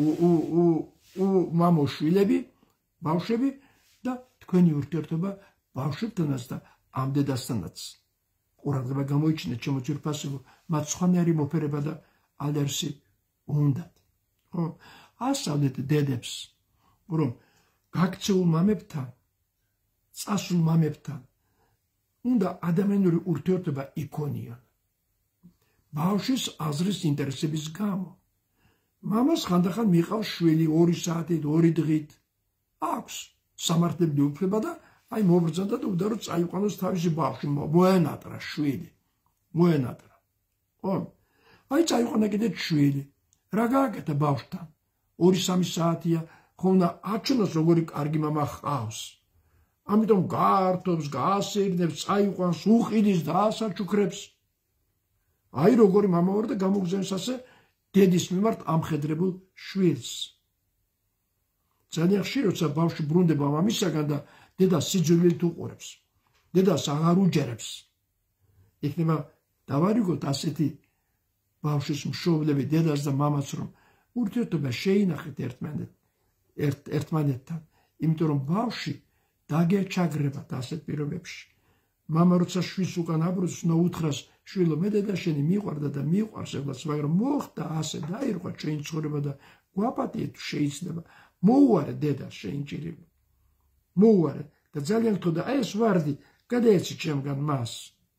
მამო შვილები, ბავშვები და თქვენი ურთიერთობა ბავშვებთანაც და ამ დედასთანაც. ყურადღება გამოიჩინეთ, შემოძვირფასებო, მათ სხვანაირი მოფერება და ალერსი უნდათ. ასწავლეთ დედებს, რომ გაქცეულ მამებთან, წასულ მამებთან უნდა ადამიანური ურთიერთობა იქონიონ. ბავშვის აზრის ინტერესების გამო. მამას ხანდახან მიყავს შვილი 2 საათით, 2 დღით. აქვს სამართლებელი უფლება და აი მობრძანდა და უნდა რომ წაიყვანოს თავისი ბავშვი, მოენატრა შვილი. მოენატრა. აი წაიყვანა კიდე შვილი. რა გააკეთა ბავშვთან? 2-3 საათია, ხომ აჩვენოს როგორი კარგი მამა ჰყავს. ამიტომ გაართობს, გაასეირნებს, წაიყვანს, უყიდის და ასაჩუქრებს. აი როგორი მამა ვარ და გამოგზავნეს ასე დედის მიმართ ამხედრებულ შვილს. ძალიან ხშირად როცა ბავშვი ბრუნდება მამისაგან და დედა სიძულვილით უყურებს, დედას აღარ უჯერებს. იქნება დავარიგოთ ასეთი ბავშვის მშობლები, დედას და მამას, რომ ურთიერთობა შეინახეთ ერთმანეთთან, იმიტომ რომ ბავშვი დაგეჩაგრებათ ასეთ პირობებში. მამა როცა შვილს უკან აბრუნებს, უნდა უთხრას, შვილო, მე დედა შენი მიყვარდა და მიყვარს ევლაც, მაგრამ მოხდა ასე, დაირღვა შენი ცხოვრება და გვაპატიე თუ შეიძლება. მოუარე დედას შეინჭირება. მოუარე და ძალიან გთხოვდა, აი ეს ვარდი გადაეცი ჩემგან მას.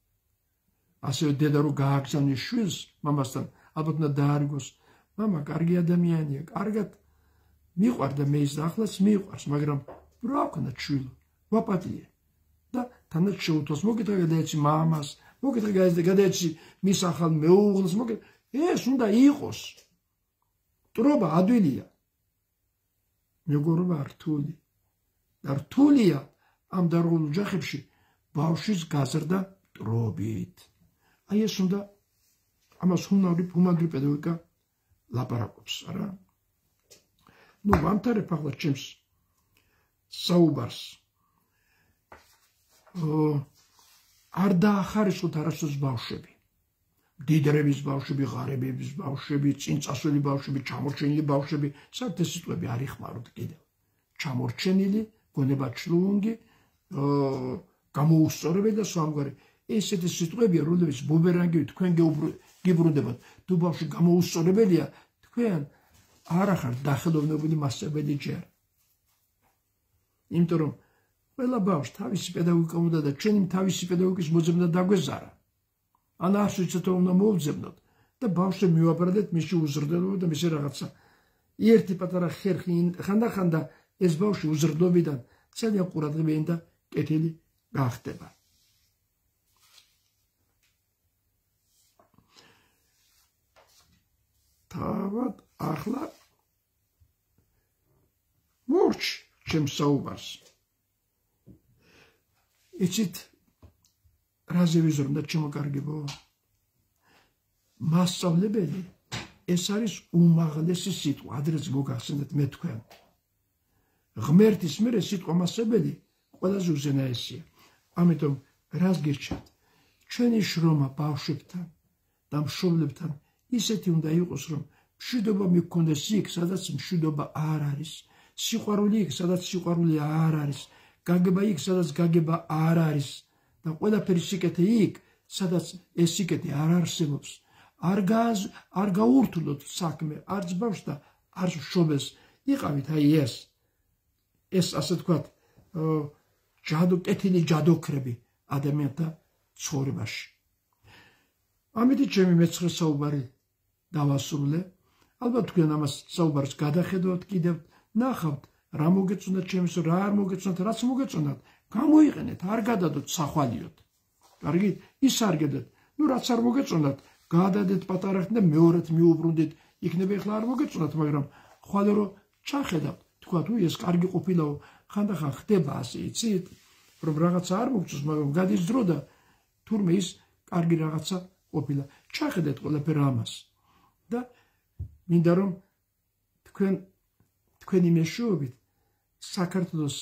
ასევე დედა რო გააგზავნის შვილს მამასთან, ალბათ უნდა დაარიგოს, მამა კარგი ადამიანია, კარგად მიყვარდა მე ის და ახლაც მიყვარს, მაგრამ რა ვქნა შვილო, გვაპატიე. და თანაც შეუთოს, მოგითხრა გადაეცი მამას, მოგითხრა გადაეცი მის ახალ მეუღლეს, ეს უნდა იყოს. მტრობა ადვილია. მეგობრობა რთული. და რთულია ამ დარღვეულ ოჯახებში ბავშვის გაზრდა მტრობით. აი ეს უნდა ამას ჰუმანური პედაგოგიკა ლაპარაკობს, არა? ვამთავრებ ახლა ჩემს საუბარს. არ დაახარისხოთ არასდროს ბავშვები. მდიდრების ბავშვები, ღარიბების ბავშვები, წინწასული ბავშვები, ჩამორჩენილი ბავშვები, საერთოდ ეს სიტყვები არ იხმაროთ კიდევ. ჩამორჩენილი, გონებაჩლუნგი, გამოუსწორებელი და სხვამგვარი. ესეთი სიტყვებია, რომლებიც ბუმერანგი თქვენ გიბრუნდებათ. თუ ბავშვი გამოუსწორებელია, თქვენ არ ახართ დახელოვნებული მასწავლებელი ჯერ. იმიტომ რომ ყველა ბავშვს თავისი პედაგოგიკა უნდა და ჩვენი თავისი პედაგოგიკის მოძებნა დაგვეზარა. ან არც ვიცით რომ უნდა მოვძებნოთ და ბავშვს მივაბრალეთ მისი უზრდელობა და მისი რაღაცა. ერთი პატარა ხერხი ხანდახან და ეს ბავშვი უზრდობიდან ძალიან ყურადღებიანი და კეთილი გახდება. თავად ახლა მორჩ ჩემს საუბარს. იცით რაზე ვიზრუნდა ჩემო კარგებო? მასწავლებელი ეს არის უმაღლესი სიტყვა, ადრეც მოგახსენეთ მე თქვენ. ღმერთის მერე სიტყვა მასწავლებელი ყველაზე უზენაესია. ამიტომ რას გირჩევთ? ჩვენი შრომა ბავშვებთან და მშობლებთან ისეთი უნდა იყოს, რომ მშვიდობა მიგქონდეს იქ, სადაც მშვიდობა არ არის, სიყვარული იქ, სადაც სიყვარული არ არის, გაგება იქ, სადაც გაგება არ არის და ყველაფერი სიკეთე იქ, სადაც ეს სიკეთე არ არსებობს. არ გაურთულოთ საქმე, არც ბავშვს და არც მშობელს. იყავით აი ეს ასე თქვათ კეთილი ჯადოქრები ადამიანთა ცხოვრებაში. ამიტომ ჩემი მეცხრე საუბარი დავასრულე. ალბათ თქვენ ამას საუბარს გადახედავთ კიდევ, ნახავთ რა მოგეწონათ ჩემს, რა არ მოგეწონათ, რაც მოგეწონათ, გამოიყენეთ, არ გადადოთ სახვალიოდ. კარგით? ის არ გედათ. რაც არ მოგეწონათ, გადადეთ პატარახით და მეორედ მიუბრუნდით. იქნება ახლა არ მოგეწონათ, მაგრამ ხვალე რომ ჩახედავთ, თქვათ, ეს კარგი ყოფილაო, ხანდახან ხდება ასე, იცით, რომ რაღაცა არ მოგწონს, მაგრამ გადის დრო და თურმე ის კარგი რაღაცა ყოფილა. ჩახედეთ ყველაფერ ამას. და მინდა რომ თქვენი მეშვეობით საქართველოს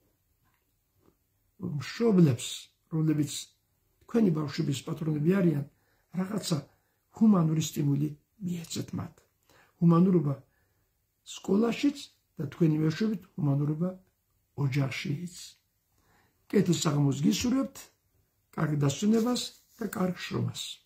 მშობლებს, რომლებიც თქვენი ბავშვების პატრონები არიან, რაღაცა ჰუმანური სტიმული მიეცეთ მათ. ჰუმანურობა სკოლაშიც და თქვენი მეშვეობით ჰუმანურობა ოჯახშიც. კეთილ საღამოს გისურვებთ, კარგ დასვენებას და კარგ შრომას.